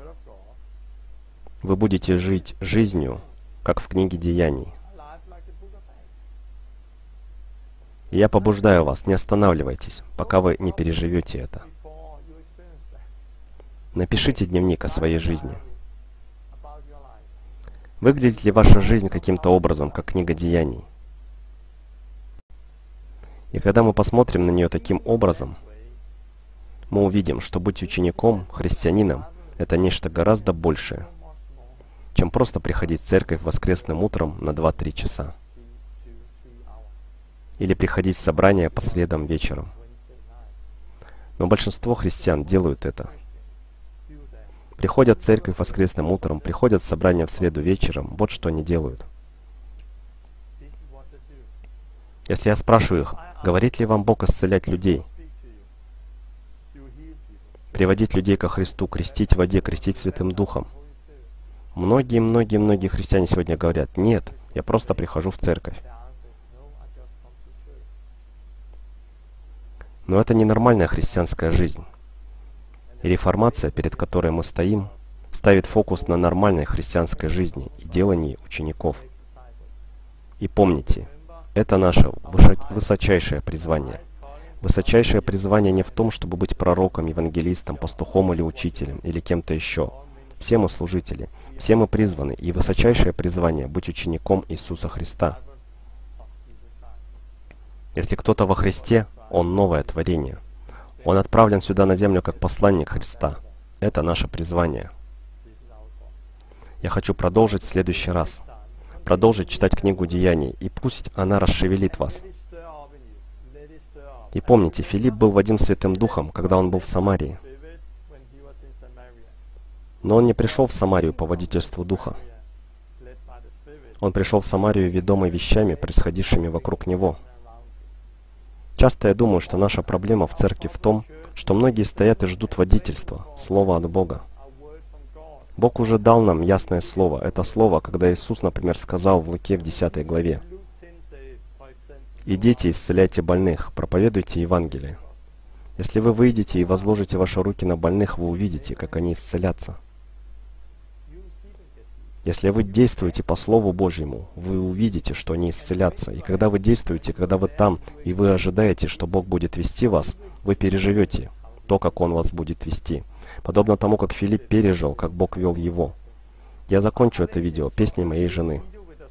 вы будете жить жизнью, как в книге Деяний. И я побуждаю вас, не останавливайтесь, пока вы не переживете это. Напишите дневник о своей жизни. Выглядит ли ваша жизнь каким-то образом, как книга Деяний? И когда мы посмотрим на нее таким образом, мы увидим, что быть учеником, христианином, это нечто гораздо большее, чем просто приходить в церковь воскресным утром на 2-3 часа. Или приходить в собрание по средам вечером. Но большинство христиан делают это. Приходят в церковь воскресным утром, приходят в собрание в среду вечером. Вот что они делают. Если я спрашиваю их, говорит ли вам Бог исцелять людей, приводить людей ко Христу, крестить в воде, крестить Святым Духом, многие христиане сегодня говорят, нет, я просто прихожу в церковь. Но это ненормальная христианская жизнь. И реформация, перед которой мы стоим, ставит фокус на нормальной христианской жизни и делании учеников. И помните, это наше высочайшее призвание. Высочайшее призвание не в том, чтобы быть пророком, евангелистом, пастухом или учителем, или кем-то еще. Все мы служители, все мы призваны, и высочайшее призвание — быть учеником Иисуса Христа. Если кто-то во Христе, он новое творение. Он отправлен сюда на землю как посланник Христа. Это наше призвание. Я хочу продолжить в следующий раз. Продолжить читать книгу Деяний, и пусть она расшевелит вас. И помните, Филипп был водим Святым Духом, когда он был в Самарии. Но он не пришел в Самарию по водительству Духа. Он пришел в Самарию, ведомый вещами, происходившими вокруг него. Часто я думаю, что наша проблема в церкви в том, что многие стоят и ждут водительства, слова от Бога. Бог уже дал нам ясное слово. Это слово, когда Иисус, например, сказал в Луке в 10 главе: «Идите, исцеляйте больных, проповедуйте Евангелие». Если вы выйдете и возложите ваши руки на больных, вы увидите, как они исцелятся. Если вы действуете по Слову Божьему, вы увидите, что они исцелятся. И когда вы действуете, когда вы там, и вы ожидаете, что Бог будет вести вас, вы переживете то, как Он вас будет вести. Подобно тому, как Филипп пережил, как Бог вел его. Я закончу это видео песней моей жены.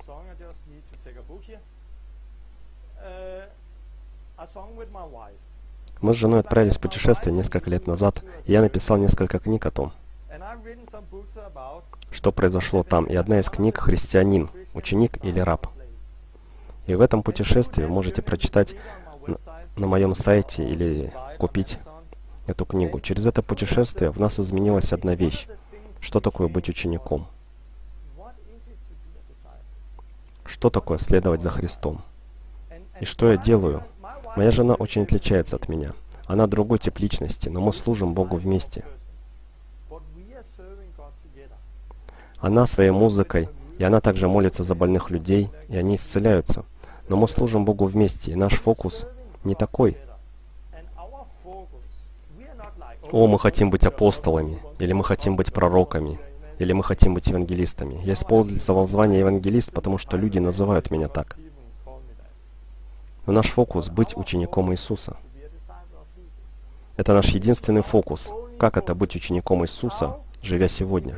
Мы с женой отправились в путешествие несколько лет назад, и я написал несколько книг о том, что произошло там, и одна из книг «Христианин. Ученик или раб». И в этом путешествии вы можете прочитать на моем сайте или купить эту книгу. Через это путешествие в нас изменилась одна вещь. Что такое быть учеником? Что такое следовать за Христом? И что я делаю? Моя жена очень отличается от меня. Она другой тип личности, но мы служим Богу вместе. Она своей музыкой, и она также молится за больных людей, и они исцеляются. Но мы служим Богу вместе, и наш фокус не такой. О, мы хотим быть апостолами, или мы хотим быть пророками, или мы хотим быть евангелистами. Я использовал звание евангелист, потому что люди называют меня так. Но наш фокус — быть учеником Иисуса. Это наш единственный фокус. Как это быть учеником Иисуса, живя сегодня?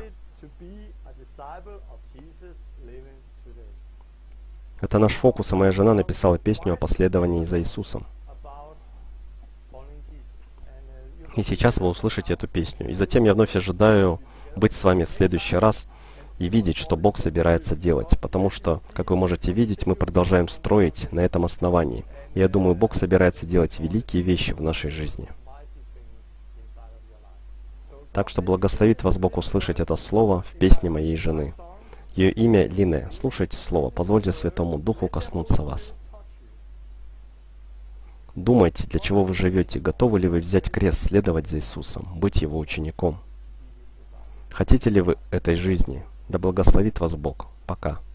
Это наш фокус, и моя жена написала песню о последовании за Иисусом. И сейчас вы услышите эту песню. И затем я вновь ожидаю быть с вами в следующий раз и видеть, что Бог собирается делать. Потому что, как вы можете видеть, мы продолжаем строить на этом основании. И я думаю, Бог собирается делать великие вещи в нашей жизни. Так что благословит вас Бог услышать это слово в песне моей жены. Ее имя Лине. Слушайте слово, позвольте Святому Духу коснуться вас. Думайте, для чего вы живете, готовы ли вы взять крест, следовать за Иисусом, быть Его учеником. Хотите ли вы этой жизни? Да благословит вас Бог. Пока.